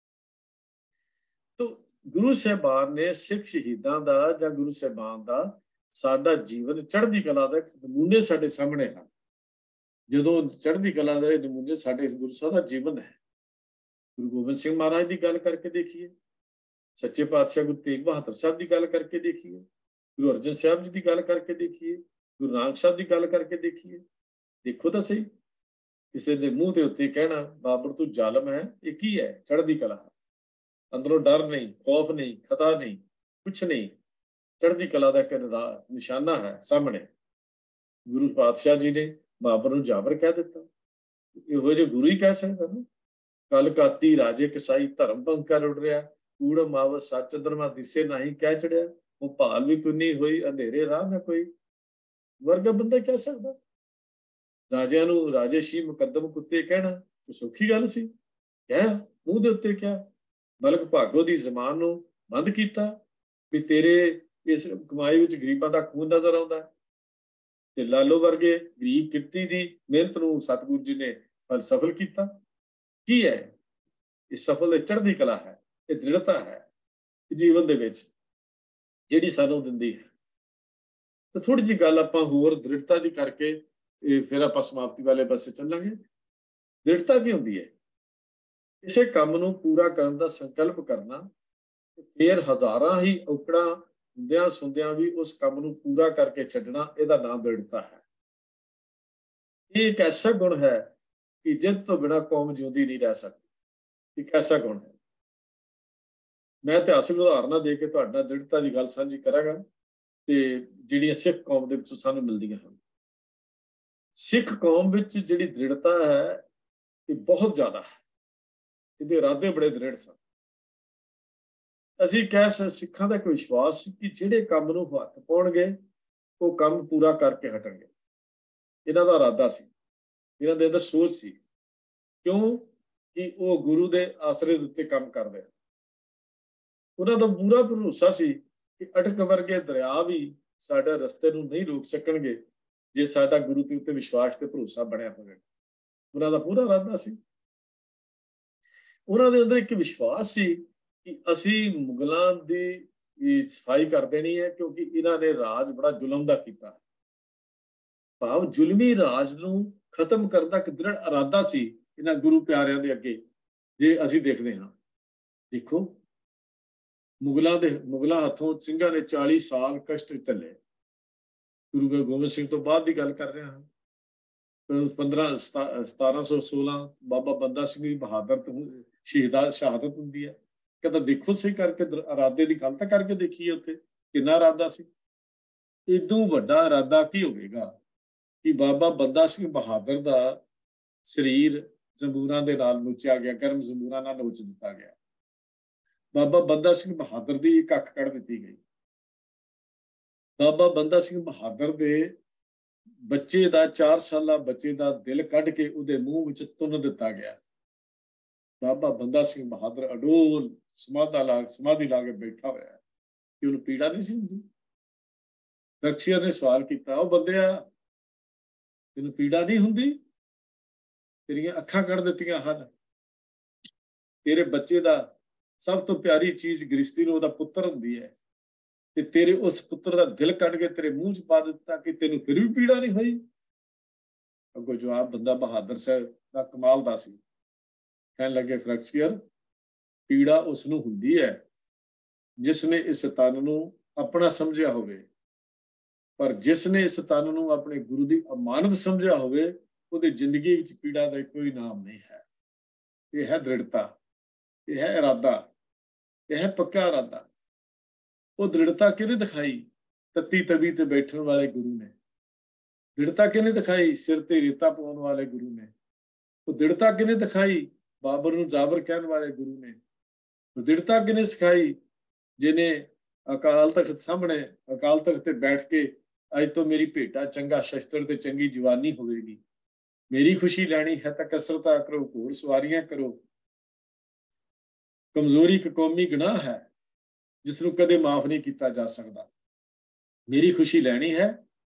ਤੋ ਗੁਰੂ ਸਾਹਿਬਾਨ ਨੇ ਸਿੱਖ ਸ਼ਹੀਦਾਂ ਦਾ ਜਾਂ ਗੁਰੂ ਸਾਹਿਬਾਨ ਦਾ ਸਾਡਾ ਜੀਵਨ ਚੜ੍ਹਦੀ ਕਲਾ ਦਾ ਨਮੂਨੇ ਸਾਡੇ ਸਾਹਮਣੇ ਹਨ। ਜਦੋਂ ਚੜ੍ਹਦੀ ਕਲਾ ਦੇ ਨਮੂਨੇ ਸਾਡੇ ਗੁਰੂ ਸਾਹਿਬ ਦਾ ਜੀਵਨ ਹੈ। ਗੁਰੂ ਗੋਬਿੰਦ ਸਿੰਘ ਮਹਾਰਾਜ ਦੀ ਗੱਲ ਕਰਕੇ ਦੇਖੀਏ, ਸੱਚੇ ਪਾਤਸ਼ਾਹ ਗੁਰੂ ਤੇਗ ਬਹਾਦਰ ਸਾਹਿਬ ਦੀ ਗੱਲ ਕਰਕੇ ਦੇਖੀਏ, ਗੁਰੂ ਅਰਜਨ ਸਾਹਿਬ ਜੀ ਦੀ ਗੱਲ ਕਰਕੇ ਦੇਖੀਏ, ਗੁਰੂ ਨਾਨਕ ਸਾਹਿਬ ਦੀ ਗੱਲ ਕਰਕੇ ਦੇਖੀਏ। ਦੇਖੋ ਤਾਂ ਸਹੀ, ਕਿਸੇ ਦੇ ਮੂੰਹ ਦੇ ਉੱਤੇ ਕਹਿਣਾ ਬਾਬਰ ਤੂੰ ਜ਼ਾਲਮ ਹੈ, ਇਹ ਕੀ ਹੈ? ਚੜ੍ਹਦੀ ਕਲਾ। ਅੰਦਰੋਂ ਡਰ ਨਹੀਂ, ਖੌਫ ਨਹੀਂ, ਖਤਾ ਨਹੀਂ, ਕੁਛ ਨਹੀਂ। ਚੜ੍ਹਦੀ ਕਲਾ ਦਾ ਇੱਕ ਨਿਸ਼ਾਨਾ ਹੈ ਸਾਹਮਣੇ। ਗੁਰੂ ਪਾਤਸ਼ਾਹ ਜੀ ਨੇ ਬਾਬਰ ਨੂੰ ਜਾਬਰ ਕਹਿ ਦਿੱਤਾ, ਇਹੋ ਜਿਹੇ ਗੁਰੂ ਹੀ ਕਹਿ ਸਕਦਾ ਨਾ। ਕਲ ਕਾਤੀ ਰਾਜੇ ਕਸਾਈ ਧਰਮ ਭੰਗ ਕਰ ਉੱਡ ਰਿਹਾ, ਕੂੜ ਮਾਵਤ ਸੱਚ ਚੰਦਰਮਾ ਦਿਸੇ ਨਹੀਂ ਕਹਿ ਚੜਿਆ, ਉਹ ਭਾਲ ਵੀ ਕੁੰਨੀ ਹੋਈ ਅੰਧੇਰੇ ਰਾਹ ਨਾ ਕੋਈ। ਵਰਗਾ ਬੰਦਾ ਕਹਿ ਸਕਦਾ? ਰਾਜਿਆਂ ਨੂੰ ਰਾਜੇਸ਼ੀ ਮੁਕੱਦਮ ਕੁੱਤੇ ਕਹਿਣਾ ਕੋਈ ਸੌਖੀ ਗੱਲ ਸੀ? ਕਹਿ ਮੂੰਹ ਦੇ ਉੱਤੇ ਕਿਹਾ, ਬਲਕ ਭਾਗੋ ਦੀ ਜ਼ਮਾਨ ਨੂੰ ਬੰਦ ਕੀਤਾ ਵੀ ਤੇਰੇ ਇਸ ਕਮਾਈ ਵਿੱਚ ਗਰੀਬਾਂ ਦਾ ਖੂਨ ਨਜ਼ਰ ਆਉਂਦਾ। ਤੇ ਲਾਲੋ ਵਰਗੇ ਗਰੀਬ ਕਿਰਤੀ ਦੀ ਮਿਹਨਤ ਨੂੰ ਸਤਿਗੁਰੂ ਜੀ ਨੇ ਫਲ ਸਫਲ ਕੀਤਾ। ਕੀ ਹੈ ਇਹ? ਸਫਲ ਚੜ੍ਹਦੀ ਕਲਾ ਹੈ, ਇਹ ਦ੍ਰਿੜਤਾ ਹੈ ਜੀਵਨ ਦੇ ਵਿੱਚ ਜਿਹੜੀ ਸਾਨੂੰ ਦਿੰਦੀ ਹੈ। ਤੇ ਥੋੜੀ ਜਿਹੀ ਗੱਲ ਆਪਾਂ ਹੋਰ ਦ੍ਰਿੜਤਾ ਦੀ ਕਰਕੇ ਫਿਰ ਆਪਾਂ ਸਮਾਪਤੀ ਵਾਲੇ ਪਾਸੇ ਚੱਲਾਂਗੇ। ਦ੍ਰਿੜਤਾ ਕੀ ਹੁੰਦੀ ਹੈ? ਕਿਸੇ ਕੰਮ ਨੂੰ ਪੂਰਾ ਕਰਨ ਦਾ ਸੰਕਲਪ ਕਰਨਾ, ਫਿਰ ਹਜ਼ਾਰਾਂ ਹੀ ਔਕੜਾਂ ਹੁੰਦਿਆਂ ਸੁਣਦਿਆਂ ਵੀ ਉਸ ਕੰਮ ਨੂੰ ਪੂਰਾ ਕਰਕੇ ਛੱਡਣਾ, ਇਹਦਾ ਨਾਮ ਦ੍ਰਿੜਤਾ ਹੈ। ਇਹ ਇੱਕ ਐਸਾ ਗੁਣ ਹੈ ਕਿ ਜਿਸ ਤੋਂ ਬਿਨਾਂ ਕੌਮ ਜਿਉਂਦੀ ਨਹੀਂ ਰਹਿ ਸਕਦੀ। ਇੱਕ ਐਸਾ ਗੁਣ ਹੈ। ਮੈਂ ਇਤਿਹਾਸਿਕ ਉਦਾਹਰਨਾਂ ਦੇ ਕੇ ਤੁਹਾਡੇ ਨਾਲ ਦ੍ਰਿੜਤਾ ਦੀ ਗੱਲ ਸਾਂਝੀ ਕਰਾਂਗਾ ਤੇ ਜਿਹੜੀਆਂ ਸਿੱਖ ਕੌਮ ਦੇ ਵਿੱਚ ਸਾਨੂੰ ਮਿਲਦੀਆਂ ਹਨ। ਸਿੱਖ ਕੌਮ ਵਿੱਚ ਜਿਹੜੀ ਦ੍ਰਿੜਤਾ ਹੈ ਇਹ ਬਹੁਤ ਜ਼ਿਆਦਾ ਹੈ। ਇਹਦੇ ਇਰਾਦੇ ਬੜੇ ਦ੍ਰਿੜ ਸਨ। ਅਸੀਂ ਸਿੱਖਾਂ ਦਾ ਇੱਕ ਵਿਸ਼ਵਾਸ ਸੀ ਕਿ ਜਿਹੜੇ ਕੰਮ ਨੂੰ ਹੱਥ ਪਾਉਣਗੇ ਉਹ ਕੰਮ ਪੂਰਾ ਕਰਕੇ ਹਟਣਗੇ। ਇਹਨਾਂ ਦਾ ਇਰਾਦਾ ਸੀ, ਇਹਨਾਂ ਦੇ ਅੰਦਰ ਸੋਚ ਸੀ। ਕਿਉਂ? ਕਿ ਉਹ ਗੁਰੂ ਦੇ ਆਸਰੇ ਦੇ ਉੱਤੇ ਕੰਮ ਕਰਦੇ ਹਨ। ਉਹਨਾਂ ਦਾ ਪੂਰਾ ਭਰੋਸਾ ਸੀ ਕਿ ਅਟਕ ਵਰਗੇ ਦਰਿਆ ਵੀ ਸਾਡੇ ਰਸਤੇ ਨੂੰ ਨਹੀਂ ਰੋਕ ਸਕਣਗੇ ਜੇ ਸਾਡਾ ਗੁਰੂ ਦੇ ਉੱਤੇ ਵਿਸ਼ਵਾਸ ਤੇ ਭਰੋਸਾ ਬਣਿਆ ਹੋਵੇਗਾ। ਉਹਨਾਂ ਦਾ ਪੂਰਾ ਇਰਾਦਾ ਸੀ। ਉਹਨਾਂ ਦੇ ਅੰਦਰ ਇੱਕ ਵਿਸ਼ਵਾਸ ਸੀ ਕਿ ਅਸੀਂ ਮੁਗਲਾਂ ਦੀ ਸਫਾਈ ਕਰ ਦੇਣੀ ਹੈ, ਕਿਉਂਕਿ ਇਹਨਾਂ ਨੇ ਰਾਜ ਬੜਾ ਜ਼ੁਲਮ ਦਾ ਕੀਤਾ। ਭਾਵ ਜ਼ੁਲਮੀ ਰਾਜ ਨੂੰ ਖਤਮ ਕਰਨ ਦਾ ਇੱਕ ਦ੍ਰਿੜ ਇਰਾਦਾ ਸੀ ਇਹਨਾਂ ਗੁਰੂ ਪਿਆਰਿਆਂ ਦੇ ਅੱਗੇ। ਜੇ ਅਸੀਂ ਦੇਖਦੇ ਹਾਂ, ਦੇਖੋ ਮੁਗਲਾਂ ਹੱਥੋਂ ਸਿੰਘਾਂ ਨੇ 40 ਸਾਲ ਕਸ਼ਟ ਝੱਲੇ। ਗੁਰੂ ਗੋਬਿੰਦ ਸਿੰਘ ਤੋਂ ਬਾਅਦ ਦੀ ਗੱਲ ਕਰ ਰਿਹਾ ਹਾਂ। 1716 ਬਾਬਾ ਬੰਦਾ ਸਿੰਘ ਦੀ ਸ਼ਹਾਦਤ ਹੁੰਦੀ ਹੈ। ਕਹਿੰਦਾ ਦੇਖੋ ਸਹੀ ਕਰਕੇ ਇਰਾਦੇ ਦੀ ਗੱਲ ਤਾਂ ਕਰਕੇ ਦੇਖੀਏ ਉੱਥੇ ਕਿੰਨਾ ਇਰਾਦਾ ਸੀ। ਇਦੋਂ ਵੱਡਾ ਇਰਾਦਾ ਕੀ ਹੋਵੇਗਾ ਕਿ ਬਾਬਾ ਬੰਦਾ ਸਿੰਘ ਬਹਾਦਰ ਦਾ ਸਰੀਰ ਜ਼ੰਬੂਰਾਂ ਦੇ ਨਾਲ ਨੋਚਿਆ ਗਿਆ, ਗਰਮ ਜ਼ੰਬੂਰਾਂ ਨਾਲ ਨੋਚ ਦਿੱਤਾ ਗਿਆ। ਬਾਬਾ ਬੰਦਾ ਸਿੰਘ ਬਹਾਦਰ ਦੀ ਇੱਕ ਅੱਖ ਕੱਢ ਦਿੱਤੀ ਗਈ। ਬਾਬਾ ਬੰਦਾ ਸਿੰਘ ਬਹਾਦਰ ਦੇ ਬੱਚੇ ਦਾ 4 ਸਾਲਾ ਬੱਚੇ ਦਾ ਦਿਲ ਕੱਢ ਕੇ ਉਹਦੇ ਮੂੰਹ ਵਿੱਚ ਤੁੰਨ ਦਿੱਤਾ ਗਿਆ। ਬਾਬਾ ਬੰਦਾ ਸਿੰਘ ਬਹਾਦਰ ਅਡੋਲ ਸਮਾਧੀ ਲਾ ਕੇ ਬੈਠਾ ਹੋਇਆ ਹੈ ਕਿ ਉਹਨੂੰ ਪੀੜਾ ਨਹੀਂ ਸੀ ਹੁੰਦੀ। ਰਕਸ਼ੀਅਰ ਨੇ ਸਵਾਲ ਕੀਤਾ, ਉਹ ਬੰਦਿਆ ਤੈਨੂੰ ਪੀੜਾ ਨਹੀਂ ਹੁੰਦੀ? ਤੇਰੀਆਂ ਅੱਖਾਂ ਕੱਢ ਦਿੱਤੀਆਂ ਹਨ। ਤੇਰੇ ਬੱਚੇ ਦਾ ਸਭ ਤੋਂ ਪਿਆਰੀ ਚੀਜ਼ ਗ੍ਰਿਸ਼ਤੀ ਨੂੰ ਉਹਦਾ ਪੁੱਤਰ ਹੁੰਦੀ ਹੈ, ਤੇ ਤੇਰੇ ਉਸ ਪੁੱਤਰ ਦਾ ਦਿਲ ਕੱਢ ਕੇ ਤੇਰੇ ਮੂੰਹ 'ਚ ਪਾ ਦਿੱਤਾ ਕਿ ਤੈਨੂੰ ਫਿਰ ਵੀ ਪੀੜਾ ਨਹੀਂ ਹੋਈ? ਅੱਗੋਂ ਜਵਾਬ ਬੰਦਾ ਬਹਾਦਰ ਸਾਹਿਬ ਦਾ ਕਮਾਲ ਦਾ ਸੀ। ਕਹਿਣ ਲੱਗੇ, ਫਰੈਕਸੀਅਰ, ਪੀੜਾ ਉਸ ਨੂੰ ਹੁੰਦੀ ਹੈ ਜਿਸ ਨੇ ਇਸ ਤਨ ਨੂੰ ਆਪਣਾ ਸਮਝਿਆ ਹੋਵੇ, ਪਰ ਜਿਸ ਨੇ ਇਸ ਤਨ ਨੂੰ ਆਪਣੇ ਗੁਰੂ ਦੀ ਅਮਾਨਤ ਸਮਝਿਆ ਹੋਵੇ ਉਹਦੀ ਜ਼ਿੰਦਗੀ ਵਿੱਚ ਪੀੜਾ ਦਾ ਕੋਈ ਨਾਮ ਨਹੀਂ ਹੈ। ਇਹ ਹੈ ਦ੍ਰਿੜਤਾ, ਇਹ ਹੈ ਇਰਾਦਾ, ਇਹ ਹੈ ਪੱਕਾ ਇਰਾਦਾ। ਉਹ ਦ੍ਰਿੜਤਾ ਕਿਹਨੇ ਦਿਖਾਈ? ਤੱਤੀ ਤਵੀ ਤੇ ਬੈਠਣ ਵਾਲੇ ਗੁਰੂ ਨੇ। ਦ੍ਰਿੜਤਾ ਕਿਹਨੇ ਦਿਖਾਈ? ਸਿਰ ਤੇ ਰੇਤਾ ਪਾਉਣ ਵਾਲੇ ਗੁਰੂ ਨੇ। ਉਹ ਦ੍ਰਿੜਤਾ ਕਿਹਨੇ ਦਿਖਾਈ? ਬਾਬਰ ਨੂੰ ਜਾਬਰ ਕਹਿਣ ਵਾਲੇ ਗੁਰੂ ਨੇ। ਉਹ ਦ੍ਰਿੜਤਾ ਕਿਹਨੇ ਸਿਖਾਈ? ਜਿਹਨੇ ਅਕਾਲ ਤਖਤ ਸਾਹਮਣੇ ਅਕਾਲ ਤਖਤ ਤੇ ਬੈਠ ਕੇ ਅੱਜ ਤੋਂ ਮੇਰੀ ਭੇਟਾ ਚੰਗਾ ਸ਼ਸਤਰ ਤੇ ਚੰਗੀ ਜਵਾਨੀ ਹੋਵੇਗੀ, ਮੇਰੀ ਖੁਸ਼ੀ ਲੈਣੀ ਹੈ ਤਾਂ ਕਸਰਤਾਂ ਕਰੋ, ਘੋੜ ਸਵਾਰੀਆਂ ਕਰੋ, ਕਮਜ਼ੋਰੀ ਇੱਕ ਕੌਮੀ ਗੁਨਾਹ ਹੈ ਜਿਸ ਨੂੰ ਕਦੇ ਮਾਫ ਨਹੀਂ ਕੀਤਾ ਜਾ ਸਕਦਾ। ਮੇਰੀ ਖੁਸ਼ੀ ਲੈਣੀ ਹੈ,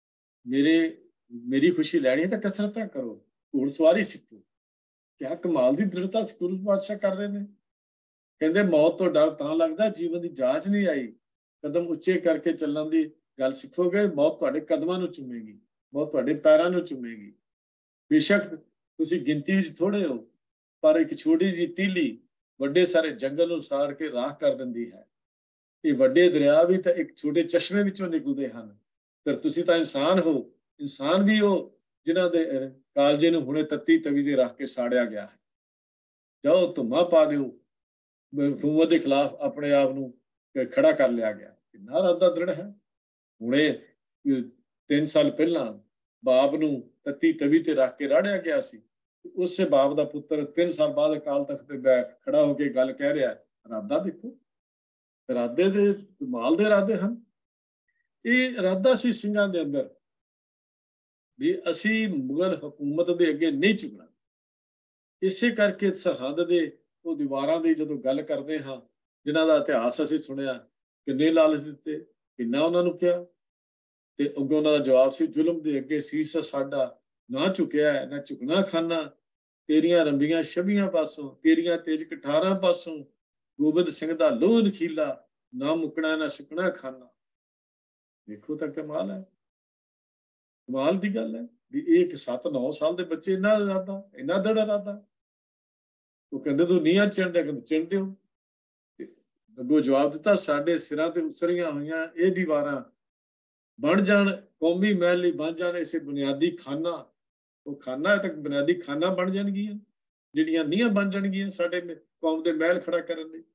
ਮੇਰੀ ਖੁਸ਼ੀ ਲੈਣੀ ਹੈ ਤਾਂ ਕਸਰਤਾਂ ਕਰੋ, ਘੋੜ ਸਵਾਰੀ ਸਿੱਖੋ। ਕਿਆ ਕਮਾਲ ਦੀ ਦ੍ਰਿੜਤਾ ਗੁਰੂ ਪਾਤਸ਼ਾਹ ਕਰ ਰਹੇ ਨੇ। ਕਹਿੰਦੇ ਮੌਤ ਤੋਂ ਡਰ ਤਾਂ ਲੱਗਦਾ ਜੀਵਨ ਦੀ ਜਾਂਚ ਨਹੀਂ ਆਈ। ਕਦਮ ਉੱਚੇ ਕਰਕੇ ਚੱਲਣ ਦੀ ਗੱਲ ਸਿੱਖੋਗੇ, ਮੌਤ ਤੁਹਾਡੇ ਕਦਮਾਂ ਨੂੰ ਚੁੰਮੇਗੀ, ਮੌਤ ਤੁਹਾਡੇ ਪੈਰਾਂ ਨੂੰ ਚੁੰਮੇਗੀ। ਬੇਸ਼ੱਕ ਤੁਸੀਂ ਗਿਣਤੀ ਵਿੱਚ ਥੋੜੇ ਹੋ, ਪਰ ਇੱਕ ਛੋਟੀ ਜਿਹੀ ਤੀਲੀ ਵੱਡੇ ਸਾਰੇ ਜੰਗਲ ਨੂੰ ਸਾੜ ਕੇ ਰਾਖ ਕਰ ਦਿੰਦੀ ਹੈ। ਇਹ ਵੱਡੇ ਦਰਿਆ ਵੀ ਤਾਂ ਇੱਕ ਛੋਟੇ ਚਸ਼ਮੇ ਵਿੱਚੋਂ ਨਿਕਲਦੇ ਹਨ। ਪਰ ਤੁਸੀਂ ਤਾਂ ਇਨਸਾਨ ਹੋ, ਇਨਸਾਨ ਵੀ ਹੋ ਜਿਨ੍ਹਾਂ ਦੇ ਕਾਲਜੇ ਨੂੰ ਹੁਣੇ ਤੱਤੀ ਤਵੀ ਦੇ ਰੱਖ ਕੇ ਸਾੜਿਆ ਗਿਆ ਹੈ। ਜਾਓ ਧੁੰਮਾ ਪਾ ਦਿਓ, ਹਕੂਮਤ ਦੇ ਖਿਲਾਫ ਆਪਣੇ ਆਪ ਨੂੰ ਖੜਾ ਕਰ ਲਿਆ ਗਿਆ। ਕਿੰਨਾ ਇਰਾਦਾ ਦ੍ਰਿੜ ਹੈ। ਹੁਣੇ 3 ਸਾਲ ਪਹਿਲਾਂ ਬਾਪ ਨੂੰ ਤੱਤੀ ਤਵੀ ਤੇ ਰੱਖ ਕੇ ਰਾੜਿਆ ਗਿਆ ਸੀ। ਉਸੇ ਬਾਪ ਦਾ ਪੁੱਤਰ 3 ਸਾਲ ਬਾਅਦ ਅਕਾਲ ਤਖਤ ਤੇ ਬੈਠ ਖੜਾ ਹੋ ਕੇ ਗੱਲ ਕਹਿ ਰਿਹਾ। ਇਰਾਦਾ ਦੇਖੋ, ਇਰਾਦੇ ਦੇ ਕਮਾਲ ਦੇ ਇਰਾਦੇ ਹਨ। ਇਹ ਇਰਾਦਾ ਸੀ ਸਿੰਘਾਂ ਦੇ ਅੰਦਰ ਵੀ ਅਸੀਂ ਮੁਗਲ ਹਕੂਮਤ ਦੇ ਅੱਗੇ ਨਹੀਂ ਝੁਕਣਾ। ਇਸੇ ਕਰਕੇ ਸਰਹੱਦ ਦੇ ਉਹ ਦੀਵਾਰਾਂ ਦੀ ਜਦੋਂ ਗੱਲ ਕਰਦੇ ਹਾਂ, ਜਿਨ੍ਹਾਂ ਦਾ ਇਤਿਹਾਸ ਅਸੀਂ ਸੁਣਿਆ, ਕਿੰਨੇ ਲਾਲਚ ਦਿੱਤੇ, ਕਿੰਨਾ ਉਹਨਾਂ ਨੂੰ ਕਿਹਾ, ਤੇ ਅੱਗੋਂ ਉਹਨਾਂ ਦਾ ਜਵਾਬ ਸੀ, ਜ਼ੁਲਮ ਦੇ ਅੱਗੇ ਸੀਸ ਸਾਡਾ ਨਾ ਝੁਕਿਆ ਨਾ ਝੁਕਣਾ ਖਾਨਾ, ਤੇਰੀਆਂ ਰੰਬੀਆਂ ਛਵੀਆਂ ਪਾਸੋਂ, ਤੇਰੀਆਂ ਤੇਜ ਕਠਾਰਾਂ ਪਾਸੋਂ, ਗੋਬਿੰਦ ਸਿੰਘ ਦਾ ਲੋਹ ਨਖੀਲਾ, ਨਾ ਮੁੱਕਣਾ ਨਾ ਸੁੱਕਣਾ ਖਾਨਾ। ਦੇਖੋ ਤਾਂ ਕਮਾਲ ਹੈ, ਕਮਾਲ ਦੀ ਗੱਲ ਹੈ ਵੀ ਇਹ 7-9 ਸਾਲ ਦੇ ਬੱਚੇ ਇੰਨਾ ਇਰਾਦਾ, ਇੰਨਾ ਦ੍ਰਿੜ ਇਰਾਦਾ। ਉਹ ਕਹਿੰਦੇ ਤੂੰ ਨੀਹਾਂ ਚਿਣਦੇ, ਕਹਿੰਦੇ ਚਿਣ ਦਿਓ। ਅੱਗੋਂ ਜਵਾਬ ਦਿੱਤਾ, ਸਾਡੇ ਸਿਰਾਂ ਤੇ ਉਸਰੀਆਂ ਹੋਈਆਂ ਇਹ ਦੀਵਾਰਾਂ ਬਣ ਜਾਣ ਕੌਮੀ ਮਹਿਲ ਲਈ, ਬਣ ਜਾਣ ਇਸੇ ਬੁਨਿਆਦੀ ਖਾਨਾ। ਉਹ ਖਾਨਾ ਤੱਕ ਬੁਨਿਆਦੀ ਖਾਨਾ ਬਣ ਜਾਣਗੀਆਂ, ਜਿਹੜੀਆਂ ਨੀਹਾਂ ਬਣ ਜਾਣਗੀਆਂ ਸਾਡੇ ਕੌਮ ਦੇ ਮਹਿਲ ਖੜਾ ਕਰਨ ਲਈ।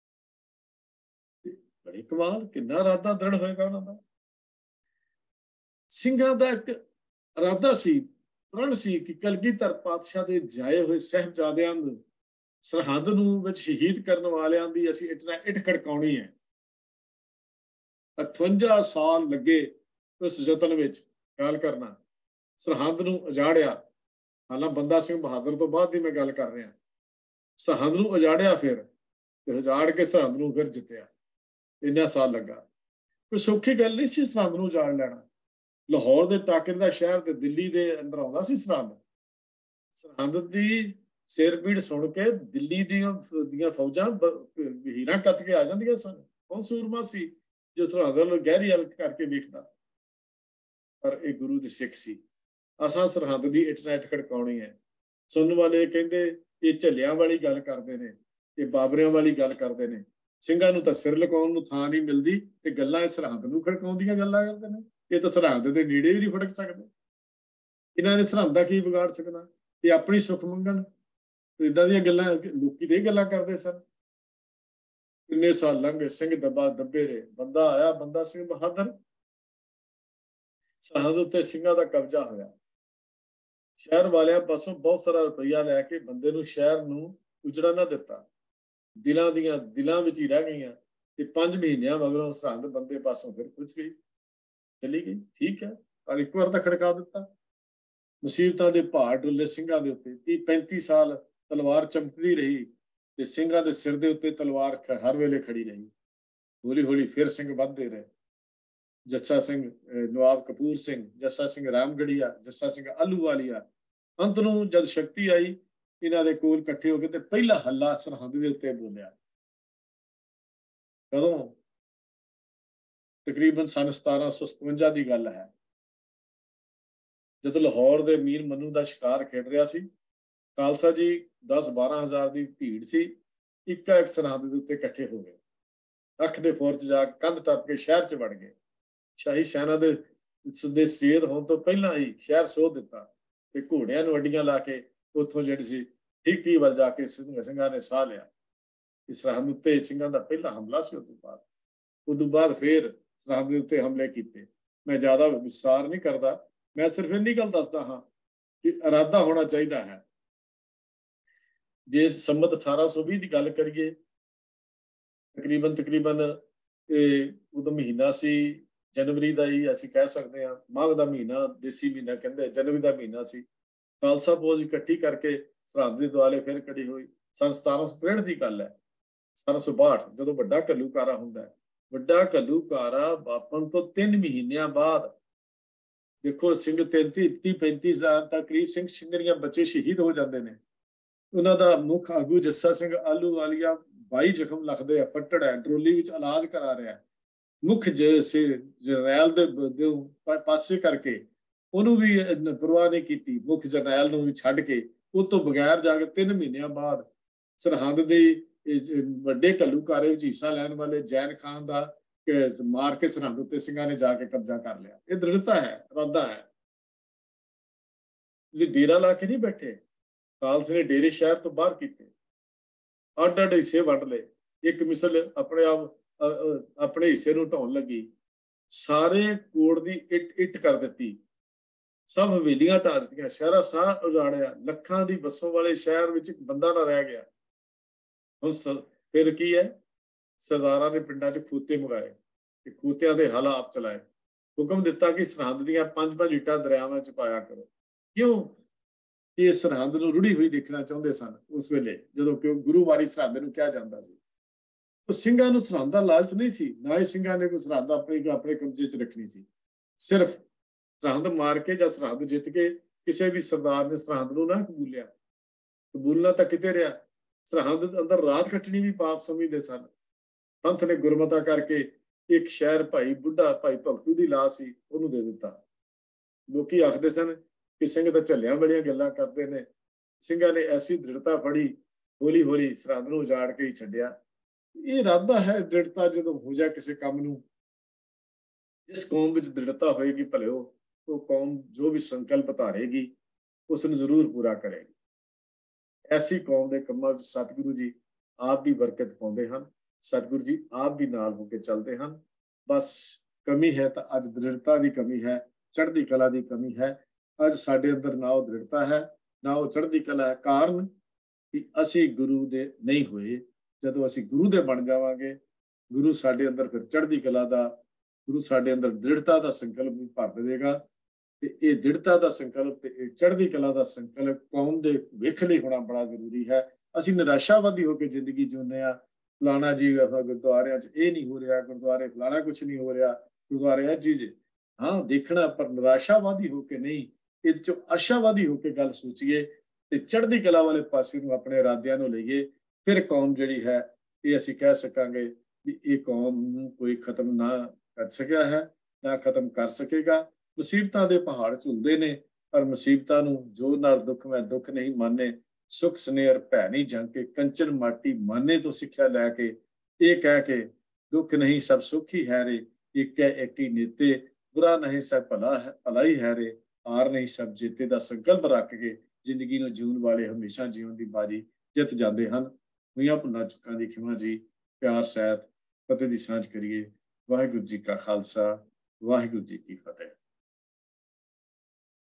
ਬੜੀ ਕਮਾਲ, ਕਿੰਨਾ ਇਰਾਦਾ ਦ੍ਰਿੜ ਹੋਏਗਾ ਉਹਨਾਂ ਦਾ। ਸਿੰਘਾਂ ਦਾ ਇੱਕ ਇਰਾਦਾ ਸੀ, ਪ੍ਰਣ ਸੀ ਕਿ ਕਲਗੀਧਰ ਪਾਤਸ਼ਾਹ ਦੇ ਜਾਏ ਹੋਏ ਸਾਹਿਬਜ਼ਾਦਿਆਂ ਨੂੰ ਸਰਹੱਦ ਨੂੰ ਵਿੱਚ ਸ਼ਹੀਦ ਕਰਨ ਵਾਲਿਆਂ ਦੀ ਅਸੀਂ ਇੱਟ ਖੜਕਾਉਣੀ ਹੈ। 58 ਸਾਲ ਲੱਗੇ ਉਸ ਯਤਨ ਵਿੱਚ ਗੱਲ ਕਰਨਾ। ਸਰਹੱਦ ਨੂੰ ਉਜਾੜਿਆ, ਹਾਲਾਂਕਿ ਬੰਦਾ ਸਿੰਘ ਬਹਾਦਰ ਤੋਂ ਬਾਅਦ ਦੀ ਮੈਂ ਗੱਲ ਕਰ ਰਿਹਾ। ਸਰਹੱਦ ਨੂੰ ਉਜਾੜਿਆ, ਫਿਰ ਤੇ ਉਜਾੜ ਕੇ ਸਰਹੱਦ ਨੂੰ ਫਿਰ ਜਿੱਤਿਆ। ਇੰਨਾ ਸਾਲ ਲੱਗਾ। ਕੋਈ ਸੌਖੀ ਗੱਲ ਨਹੀਂ ਸੀ ਸਰਹੰਦ ਨੂੰ ਉਜਾੜ ਲੈਣਾ। ਲਾਹੌਰ ਦੇ ਟਾਕਰੇ ਦਾ ਸ਼ਹਿਰ ਤੇ ਦਿੱਲੀ ਦੇ ਅੰਦਰ ਆਉਂਦਾ ਸੀ ਸਰਹੰਦ। ਸਰਹੰਦ ਦੀ ਸਿਰਪੀੜ ਸੁਣ ਕੇ ਦਿੱਲੀ ਦੀਆਂ ਫੌਜਾਂ ਹੀਰਾਂ ਕੱਤ ਕੇ ਆ ਜਾਂਦੀਆਂ ਸਨ। ਕੌਣ ਸੂਰਮਾ ਸੀ ਜੋ ਸਰਹੰਦ ਨੂੰ ਗਹਿਰੀ ਹਲਕ ਕਰਕੇ ਵੇਖਦਾ? ਪਰ ਇਹ ਗੁਰੂ ਦੇ ਸਿੱਖ ਸੀ। ਅਸਾਂ ਸਰਹੰਦ ਦੀ ਇੰਟਰਨੈਟ ਖੜਕਾਉਣੀ ਹੈ। ਸੁਣਨ ਵਾਲੇ ਕਹਿੰਦੇ ਇਹ ਝੱਲਿਆਂ ਵਾਲੀ ਗੱਲ ਕਰਦੇ ਨੇ, ਇਹ ਬਾਬਰਿਆਂ ਵਾਲੀ ਗੱਲ ਕਰਦੇ ਨੇ, ਸਿੰਘਾਂ ਨੂੰ ਤਾਂ ਸਿਰ ਲੁਕਾਉਣ ਨੂੰ ਥਾਂ ਨਹੀਂ ਮਿਲਦੀ ਤੇ ਗੱਲਾਂ ਇਹ ਸਰਹੰਦ ਨੂੰ ਖੜਕਾਉਂਦੀਆਂ ਗੱਲਾਂ ਕਰਦੇ ਨੇ। ਇਹ ਤਾਂ ਸਰਹੰਦ ਦੇ ਨੇੜੇ ਵੀ ਨਹੀਂ ਫੜਕ ਸਕਦੇ। ਇਹਨਾਂ ਨੇ ਸਰਹੰਦ ਦਾ ਕੀ ਵਿਗਾੜ ਸਕਣਾ? ਇਹ ਆਪਣੀ ਸੁੱਖ ਮੰਗਣ। ਇਦਾਂ ਦੀਆਂ ਗੱਲਾਂ ਲੋਕੀ ਤੇ ਗੱਲਾਂ ਕਰਦੇ ਸਨ। ਕਿੰਨੇ ਸਾਲ ਲੰਘੇ, ਸਿੰਘ ਦੱਬੇ ਰਹੇ। ਬੰਦਾ ਆਇਆ, ਬੰਦਾ ਸਿੰਘ ਬਹਾਦਰ। ਸਰਹੰਦ ਉੱਤੇ ਸਿੰਘਾਂ ਦਾ ਕਬਜ਼ਾ ਹੋਇਆ। ਸ਼ਹਿਰ ਵਾਲਿਆਂ ਪਾਸੋਂ ਬਹੁਤ ਸਾਰਾ ਰੁਪਈਆ ਲੈ ਕੇ ਬੰਦੇ ਨੂੰ ਸ਼ਹਿਰ ਨੂੰ ਉਜੜਾ ਨਾ ਦਿੱਤਾ। ਦਿਲਾਂ ਵਿੱਚ ਹੀ ਰਹਿ ਗਈਆਂ। ਤੇ 5 ਮਹੀਨਿਆਂ ਮਗਰੋਂ ਸਰਹੰਦ ਬੰਦੇ ਪਾਸੋਂ ਫਿਰ ਪੁੱਛ ਗਈ, ਚਲੀ ਗਈ। ਠੀਕ ਹੈ, ਪਰ ਇੱਕ ਵਾਰ ਤਾਂ ਖੜਕਾ ਦਿੱਤਾ। ਮੁਸੀਬਤਾਂ ਦੇ ਭਾਰ ਡੁੱਲੇ ਸਿੰਘਾਂ ਦੇ ਉੱਤੇ। 30-35 ਸਾਲ ਤਲਵਾਰ ਚਮਕਦੀ ਰਹੀ ਤੇ ਸਿੰਘਾਂ ਦੇ ਸਿਰ ਦੇ ਉੱਤੇ ਤਲਵਾਰ ਹਰ ਵੇਲੇ ਖੜੀ ਰਹੀ। ਹੌਲੀ ਹੌਲੀ ਫਿਰ ਸਿੰਘ ਵੱਧਦੇ ਰਹੇ। ਜੱਸਾ ਸਿੰਘ, ਨਵਾਬ ਕਪੂਰ ਸਿੰਘ, ਜੱਸਾ ਸਿੰਘ ਰਾਮਗੜੀਆ, ਜੱਸਾ ਸਿੰਘ ਆਹਲੂਵਾਲੀਆ। ਅੰਤ ਨੂੰ ਜਦ ਸ਼ਕਤੀ ਆਈ, ਇਹਨਾਂ ਦੇ ਕੋਲ ਇਕੱਠੇ ਹੋ ਕੇ ਤੇ ਪਹਿਲਾ ਹੱਲਾ ਸਰਹੰਦ ਦੇ ਉੱਤੇ ਬੋਲਿਆ। ਕਦੋਂ? ਤਕਰੀਬਨ ਸਨ 1757 ਦੀ ਗੱਲ ਹੈ, ਜਦੋਂ ਲਾਹੌਰ ਦੇ ਮੀਰ ਮਨੂ ਦਾ ਸ਼ਿਕਾਰ ਖੇਡ ਰਿਹਾ ਸੀ। ਖਾਲਸਾ ਜੀ 10-12 ਹਜ਼ਾਰ ਦੀ ਭੀੜ ਸੀ। ਇੱਕ ਸਰਹੰਦ ਦੇ ਉੱਤੇ ਇਕੱਠੇ ਹੋ ਗਏ। ਅੱਖ ਦੇ ਫੌਰ 'ਚ ਜਾ ਕੰਧ ਟੱਪ ਕੇ ਸ਼ਹਿਰ 'ਚ ਵੜ ਗਏ। ਸ਼ਾਹੀ ਸੈਨਾ ਦੇ ਸੇਧ ਹੋਣ ਤੋਂ ਪਹਿਲਾਂ ਹੀ ਸ਼ਹਿਰ ਸੋਧ ਦਿੱਤਾ ਤੇ ਘੋੜਿਆਂ ਨੂੰ ਅੱਡੀਆਂ ਲਾ ਕੇ ਉੱਥੋਂ ਜਿਹੜੀ ਸੀ ਠੀਕੀ ਵੱਲ ਜਾ ਕੇ ਸਿੰਘਾਂ ਨੇ ਸਾਹ ਲਿਆ। ਸਰਹੰਦ ਉੱਤੇ ਸਿੰਘਾਂ ਦਾ ਪਹਿਲਾ ਹਮਲਾ ਸੀ। ਉਦੋਂ ਬਾਅਦ ਫਿਰ ਸਰਹੰਦ ਦੇ ਉੱਤੇ ਹਮਲੇ ਕੀਤੇ। ਮੈਂ ਜ਼ਿਆਦਾ ਵਿਸਥਾਰ ਨਹੀਂ ਕਰਦਾ, ਮੈਂ ਸਿਰਫ ਇੰਨੀ ਗੱਲ ਦੱਸਦਾ ਹਾਂ ਕਿ ਇਰਾਦਾ ਹੋਣਾ ਚਾਹੀਦਾ ਹੈ। ਜੇ ਸੰਮਤ 1820 ਦੀ ਗੱਲ ਕਰੀਏ, ਤਕਰੀਬਨ ਉਦੋਂ ਮਹੀਨਾ ਸੀ ਜਨਵਰੀ ਦਾ ਹੀ ਅਸੀਂ ਕਹਿ ਸਕਦੇ ਹਾਂ। ਮਾਘ ਦਾ ਮਹੀਨਾ, ਦੇਸੀ ਮਹੀਨਾ ਕਹਿੰਦੇ, ਜਨਵਰੀ ਦਾ ਮਹੀਨਾ ਸੀ। ਖਾਲਸਾ ਫੌਜ ਇਕੱਠੀ ਕਰਕੇ ਸਰਹੰਦ ਦੇ ਦੁਆਲੇ ਫਿਰ ਖੜੀ ਹੋਈ। ਸਨ 1763 ਦੀ ਗੱਲ ਹੈ। 1762 ਜਦੋਂ ਵੱਡਾ ਘੱਲੂਘਾਰਾ ਹੁੰਦਾ। ਵੱਡਾ ਘੱਲੂਘਾਰਾ ਵਾਪਰਨ ਤੋਂ 3 ਮਹੀਨਿਆਂ ਬਾਅਦ ਦੇਖੋ, ਸਿੰਘ 33-35 ਹਜ਼ਾਰ ਦਾ ਕਰੀਬ ਸਿੰਘ ਸਿੰਘਣੀਆਂ ਬੱਚੇ ਸ਼ਹੀਦ ਹੋ ਜਾਂਦੇ ਨੇ। ਉਹਨਾਂ ਦਾ ਮੁੱਖ ਆਗੂ ਜੱਸਾ ਸਿੰਘ ਆਹਲੂਵਾਲੀਆ 22 ਜ਼ਖਮ ਲੱਗਦੇ ਆ, ਫੱਟੜ ਹੈ, ਟਰੋਲੀ ਵਿੱਚ ਇਲਾਜ ਕਰਾ ਰਿਹਾ। ਮੁੱਖ ਜਰਨੈਲ ਦੇ ਪਾਸੇ ਕਰਕੇ ਉਹਨੂੰ ਵੀ ਪਰਵਾਹ ਨਹੀਂ ਕੀਤੀ। ਮੁੱਖ ਜਰਨੈਲ ਨੂੰ ਵੀ ਛੱਡ ਕੇ ਉਹ ਤੋਂ ਬਗੈਰ ਜਾ ਕੇ 3 ਮਹੀਨਿਆਂ ਬਾਅਦ ਸਰਹੰਦ ਦੇ ਵੱਡੇ ਘੱਲੂਘਾਰੇ ਵਿੱਚ ਹਿੱਸਾ ਲੈਣ ਵਾਲੇ ਜੈਨ ਖਾਨ ਦਾ ਮਾਰ ਕੇ ਸਰਹੰਦ ਉੱਤੇ ਸਿੰਘਾਂ ਨੇ ਜਾ ਕੇ ਕਬਜ਼ਾ ਕਰ ਲਿਆ। ਇਹ ਦ੍ਰਿੜਤਾ ਹੈ, ਇਰਾਦਾ ਹੈ। ਤੁਸੀਂ ਡੇਰਾ ਲਾ ਕੇ ਨਹੀਂ ਬੈਠੇ। ਖਾਲਸੇ ਨੇ ਡੇਰੇ ਸ਼ਹਿਰ ਤੋਂ ਬਾਹਰ ਕੀਤੇ, ਅੱਡ-ਅੱਡ ਹਿੱਸੇ ਵੰਡ ਲਏ। ਇੱਕ ਮਿਸਲ ਆਪਣੇ ਹਿੱਸੇ ਨੂੰ ਢਾਉਣ ਲੱਗੀ। ਸਾਰੇ ਕੋੜ ਦੀ ਇੱਟ ਕਰ ਦਿੱਤੀ। ਸਭ ਹਵੇਲੀਆਂ ਢਾ ਦਿੱਤੀਆਂ। ਸ਼ਹਿਰਾ ਸਾਹ ਉਜਾੜਿਆ। ਲੱਖਾਂ ਦੀ ਬੱਸੋਂ ਵਾਲੇ ਸ਼ਹਿਰ ਵਿੱਚ ਇੱਕ ਬੰਦਾ ਨਾ ਰਹਿ ਗਿਆ। ਹੁਣ ਫਿਰ ਕੀ ਹੈ? ਸਰਦਾਰਾਂ ਨੇ ਪਿੰਡਾਂ 'ਚ ਖੂਤੇ ਮੰਗਾਏ ਤੇ ਖੂਤਿਆਂ ਦੇ ਹਲ ਆਪ ਚਲਾਏ। ਹੁਕਮ ਦਿੱਤਾ ਕਿ ਸਰਹੰਦ ਦੀਆਂ 5-5 ਇੱਟਾਂ ਦਰਿਆਵਾਂ 'ਚ ਪਾਇਆ ਕਰੋ। ਕਿਉਂ? ਇਹ ਸਰਹੰਦ ਨੂੰ ਰੁੜੀ ਹੋਈ ਦੇਖਣਾ ਚਾਹੁੰਦੇ ਸਨ ਉਸ ਵੇਲੇ, ਜਦੋਂ ਕਿ ਗੁਰੂ ਵਾਰੀ ਸਰਹੰਦ ਨੂੰ ਕਿਹਾ ਜਾਂਦਾ ਸੀ। ਉਹ ਸਿੰਘਾਂ ਨੂੰ ਸਰਹੰਦ ਦਾ ਲਾਲਚ ਨਹੀਂ ਸੀ, ਨਾ ਹੀ ਸਿੰਘਾਂ ਨੇ ਕੋਈ ਸਰਹੰਦ ਆਪਣੇ ਕਬਜ਼ੇ 'ਚ ਰੱਖਣੀ ਸੀ। ਸਿਰਫ ਸਰਹੰਦ ਮਾਰ ਕੇ ਜਾਂ ਸਰਹੰਦ ਜਿੱਤ ਕੇ ਕਿਸੇ ਵੀ ਸਰਦਾਰ ਨੇ ਸਰਹੰਦ ਨੂੰ ਨਾ ਕਬੂਲਿਆ। ਕਬੂਲਣਾ ਤਾਂ ਕਿਤੇ ਰਿਹਾ, ਸਰਹੰਦ ਅੰਦਰ ਰਾਤ ਕੱਟਣੀ ਵੀ ਪਾਪ ਸਮਝਦੇ ਸਨ। ਪੰਥ ਨੇ ਗੁਰਮਤਾ ਕਰਕੇ ਇੱਕ ਸ਼ਹਿਰ ਭਾਈ ਭਗਤੂ ਦੀ ਲਾਸ਼ ਸੀ, ਉਹਨੂੰ ਦੇ ਦਿੱਤਾ। ਲੋਕੀ ਆਖਦੇ ਸਨ ਕਿ ਸਿੰਘ ਤਾਂ ਝੱਲਿਆਂ ਵਾਲੀਆਂ ਗੱਲਾਂ ਕਰਦੇ ਨੇ। ਸਿੰਘਾਂ ਨੇ ਐਸੀ ਦ੍ਰਿੜਤਾ ਫੜੀ, ਹੌਲੀ ਹੌਲੀ ਸਰਹੰਦ ਨੂੰ ਉਜਾੜ ਕੇ ਹੀ ਛੱਡਿਆ। ਇਹ ਇਰਾਦਾ ਹੈ। ਦ੍ਰਿੜਤਾ ਜਦੋਂ ਹੋ ਜਾ ਕਿਸੇ ਕੰਮ ਨੂੰ, ਜਿਸ ਕੌਮ ਵਿੱਚ ਦ੍ਰਿੜਤਾ ਹੋਏਗੀ ਭਲਿਓ, ਉਹ ਕੌਮ ਜੋ ਵੀ ਸੰਕਲਪ ਧਾਰੇਗੀ ਉਸ ਨੂੰ ਜ਼ਰੂਰ ਪੂਰਾ ਕਰੇਗੀ। ਐਸੀ ਕੌਮ ਦੇ ਕੰਮਾਂ ਵਿੱਚ ਸਤਿਗੁਰੂ ਜੀ ਆਪ ਵੀ ਬਰਕਤ ਪਾਉਂਦੇ ਹਨ। ਸਤਿਗੁਰੂ ਜੀ ਆਪ ਵੀ ਨਾਲ ਹੋ ਕੇ ਚੱਲਦੇ ਹਨ। ਬਸ ਕਮੀ ਹੈ ਤਾਂ ਅੱਜ ਦ੍ਰਿੜਤਾ ਦੀ ਕਮੀ ਹੈ, ਚੜ੍ਹਦੀ ਕਲਾ ਦੀ ਕਮੀ ਹੈ। ਅੱਜ ਸਾਡੇ ਅੰਦਰ ਨਾ ਉਹ ਦ੍ਰਿੜਤਾ ਹੈ, ਨਾ ਉਹ ਚੜ੍ਹਦੀ ਕਲਾ ਹੈ। ਕਾਰਨ ਕਿ ਅਸੀਂ ਗੁਰੂ ਦੇ ਨਹੀਂ ਹੋਏ। ਜਦੋਂ ਅਸੀਂ ਗੁਰੂ ਦੇ ਬਣ ਜਾਵਾਂਗੇ, ਗੁਰੂ ਸਾਡੇ ਅੰਦਰ ਫਿਰ ਚੜ੍ਹਦੀ ਕਲਾ ਦਾ, ਗੁਰੂ ਸਾਡੇ ਅੰਦਰ ਦ੍ਰਿੜਤਾ ਦਾ ਸੰਕਲਪ ਵੀ ਭਰ ਦੇਵੇਗਾ। ਤੇ ਇਹ ਦ੍ਰਿੜਤਾ ਦਾ ਸੰਕਲਪ ਤੇ ਇਹ ਚੜ੍ਹਦੀ ਕਲਾ ਦਾ ਸੰਕਲਪ ਕੌਮ ਦੇ ਭਵਿੱਖ ਲਈ ਹੋਣਾ ਬੜਾ ਜ਼ਰੂਰੀ ਹੈ। ਅਸੀਂ ਨਿਰਾਸ਼ਾਵਾਦੀ ਹੋ ਕੇ ਜ਼ਿੰਦਗੀ ਜਿਉਂਦੇ ਹਾਂ, फलाना जी गुरुद्वारे ये नहीं हो रहा, गुरुद्वारे फलाना कुछ नहीं हो रहा, गुरुद्वारे चीज। हाँ देखना, पर निराशावादी होके नहीं, ਇਹ ਚੋਂ ਆਸ਼ਾਵਾਦੀ ਹੋ ਕੇ ਗੱਲ ਸੋਚੀਏ ਤੇ ਚੜ੍ਹਦੀ ਕਲਾ ਵਾਲੇ ਪਾਸੇ ਨੂੰ ਆਪਣੇ ਇਰਾਦਿਆਂ ਨੂੰ ਲਈਏ, ਫਿਰ ਕੌਮ ਜਿਹੜੀ ਹੈ ਇਹ ਅਸੀਂ ਕਹਿ ਸਕਾਂਗੇ ਵੀ ਇਹ ਕੌਮ ਨੂੰ ਕੋਈ ਖਤਮ ਨਾ ਕਰ ਸਕਿਆ ਹੈ, ਨਾ ਖਤਮ ਕਰ ਸਕੇਗਾ। ਮੁਸੀਬਤਾਂ ਦੇ ਪਹਾੜ ਝੁਲਦੇ ਨੇ, ਪਰ ਮੁਸੀਬਤਾਂ ਨੂੰ ਜੋ ਨਾਲ ਦੁੱਖ ਮੈਂ ਦੁੱਖ ਨਹੀਂ ਮਾਨੇ, ਸੁਖ ਸਨੇਹਰ ਭੈ ਨਹੀਂ ਜੰਗ ਕੇ, ਕੰਚਨ ਮਾਟੀ ਮਾਨੇ ਤੋਂ ਸਿੱਖਿਆ ਲੈ ਕੇ ਇਹ ਕਹਿ ਕੇ, ਦੁੱਖ ਨਹੀਂ ਸਭ ਸੁਖ ਹੀ ਹੈ ਰੇ, ਇੱਕ ਹੈ ਇੱਕੀ ਨੀਤੇ, ਬੁਰਾ ਨਹੀਂ ਸਭ ਭਲਾ ਹੈ, ਭਲਾ ਹੀ ਹੈ ਰੇ, ਹਾਰ ਨਹੀਂ ਸਭ ਜੀਤੇ ਦਾ ਸੰਕਲਪ ਰੱਖ ਕੇ ਜ਼ਿੰਦਗੀ ਨੂੰ ਜਿਉਣ ਵਾਲੇ ਹਮੇਸ਼ਾ ਜੀਉਣ ਦੀ ਬਾਜੀ ਜਿੱਤ ਜਾਂਦੇ ਹਨ। ਹੋਈਆਂ ਭੁੱਲਾਂ ਚੁੱਕਾਂ ਦੀ ਖਿਮਾ ਜੀ, ਪਿਆਰ ਸਹਿਤ ਫਤਿਹ ਦੀ ਸਾਂਝ ਕਰੀਏ। ਵਾਹਿਗੁਰੂ ਜੀ ਕਾ ਖਾਲਸਾ, ਵਾਹਿਗੁਰੂ ਜੀ ਕੀ ਫਤਿਹ।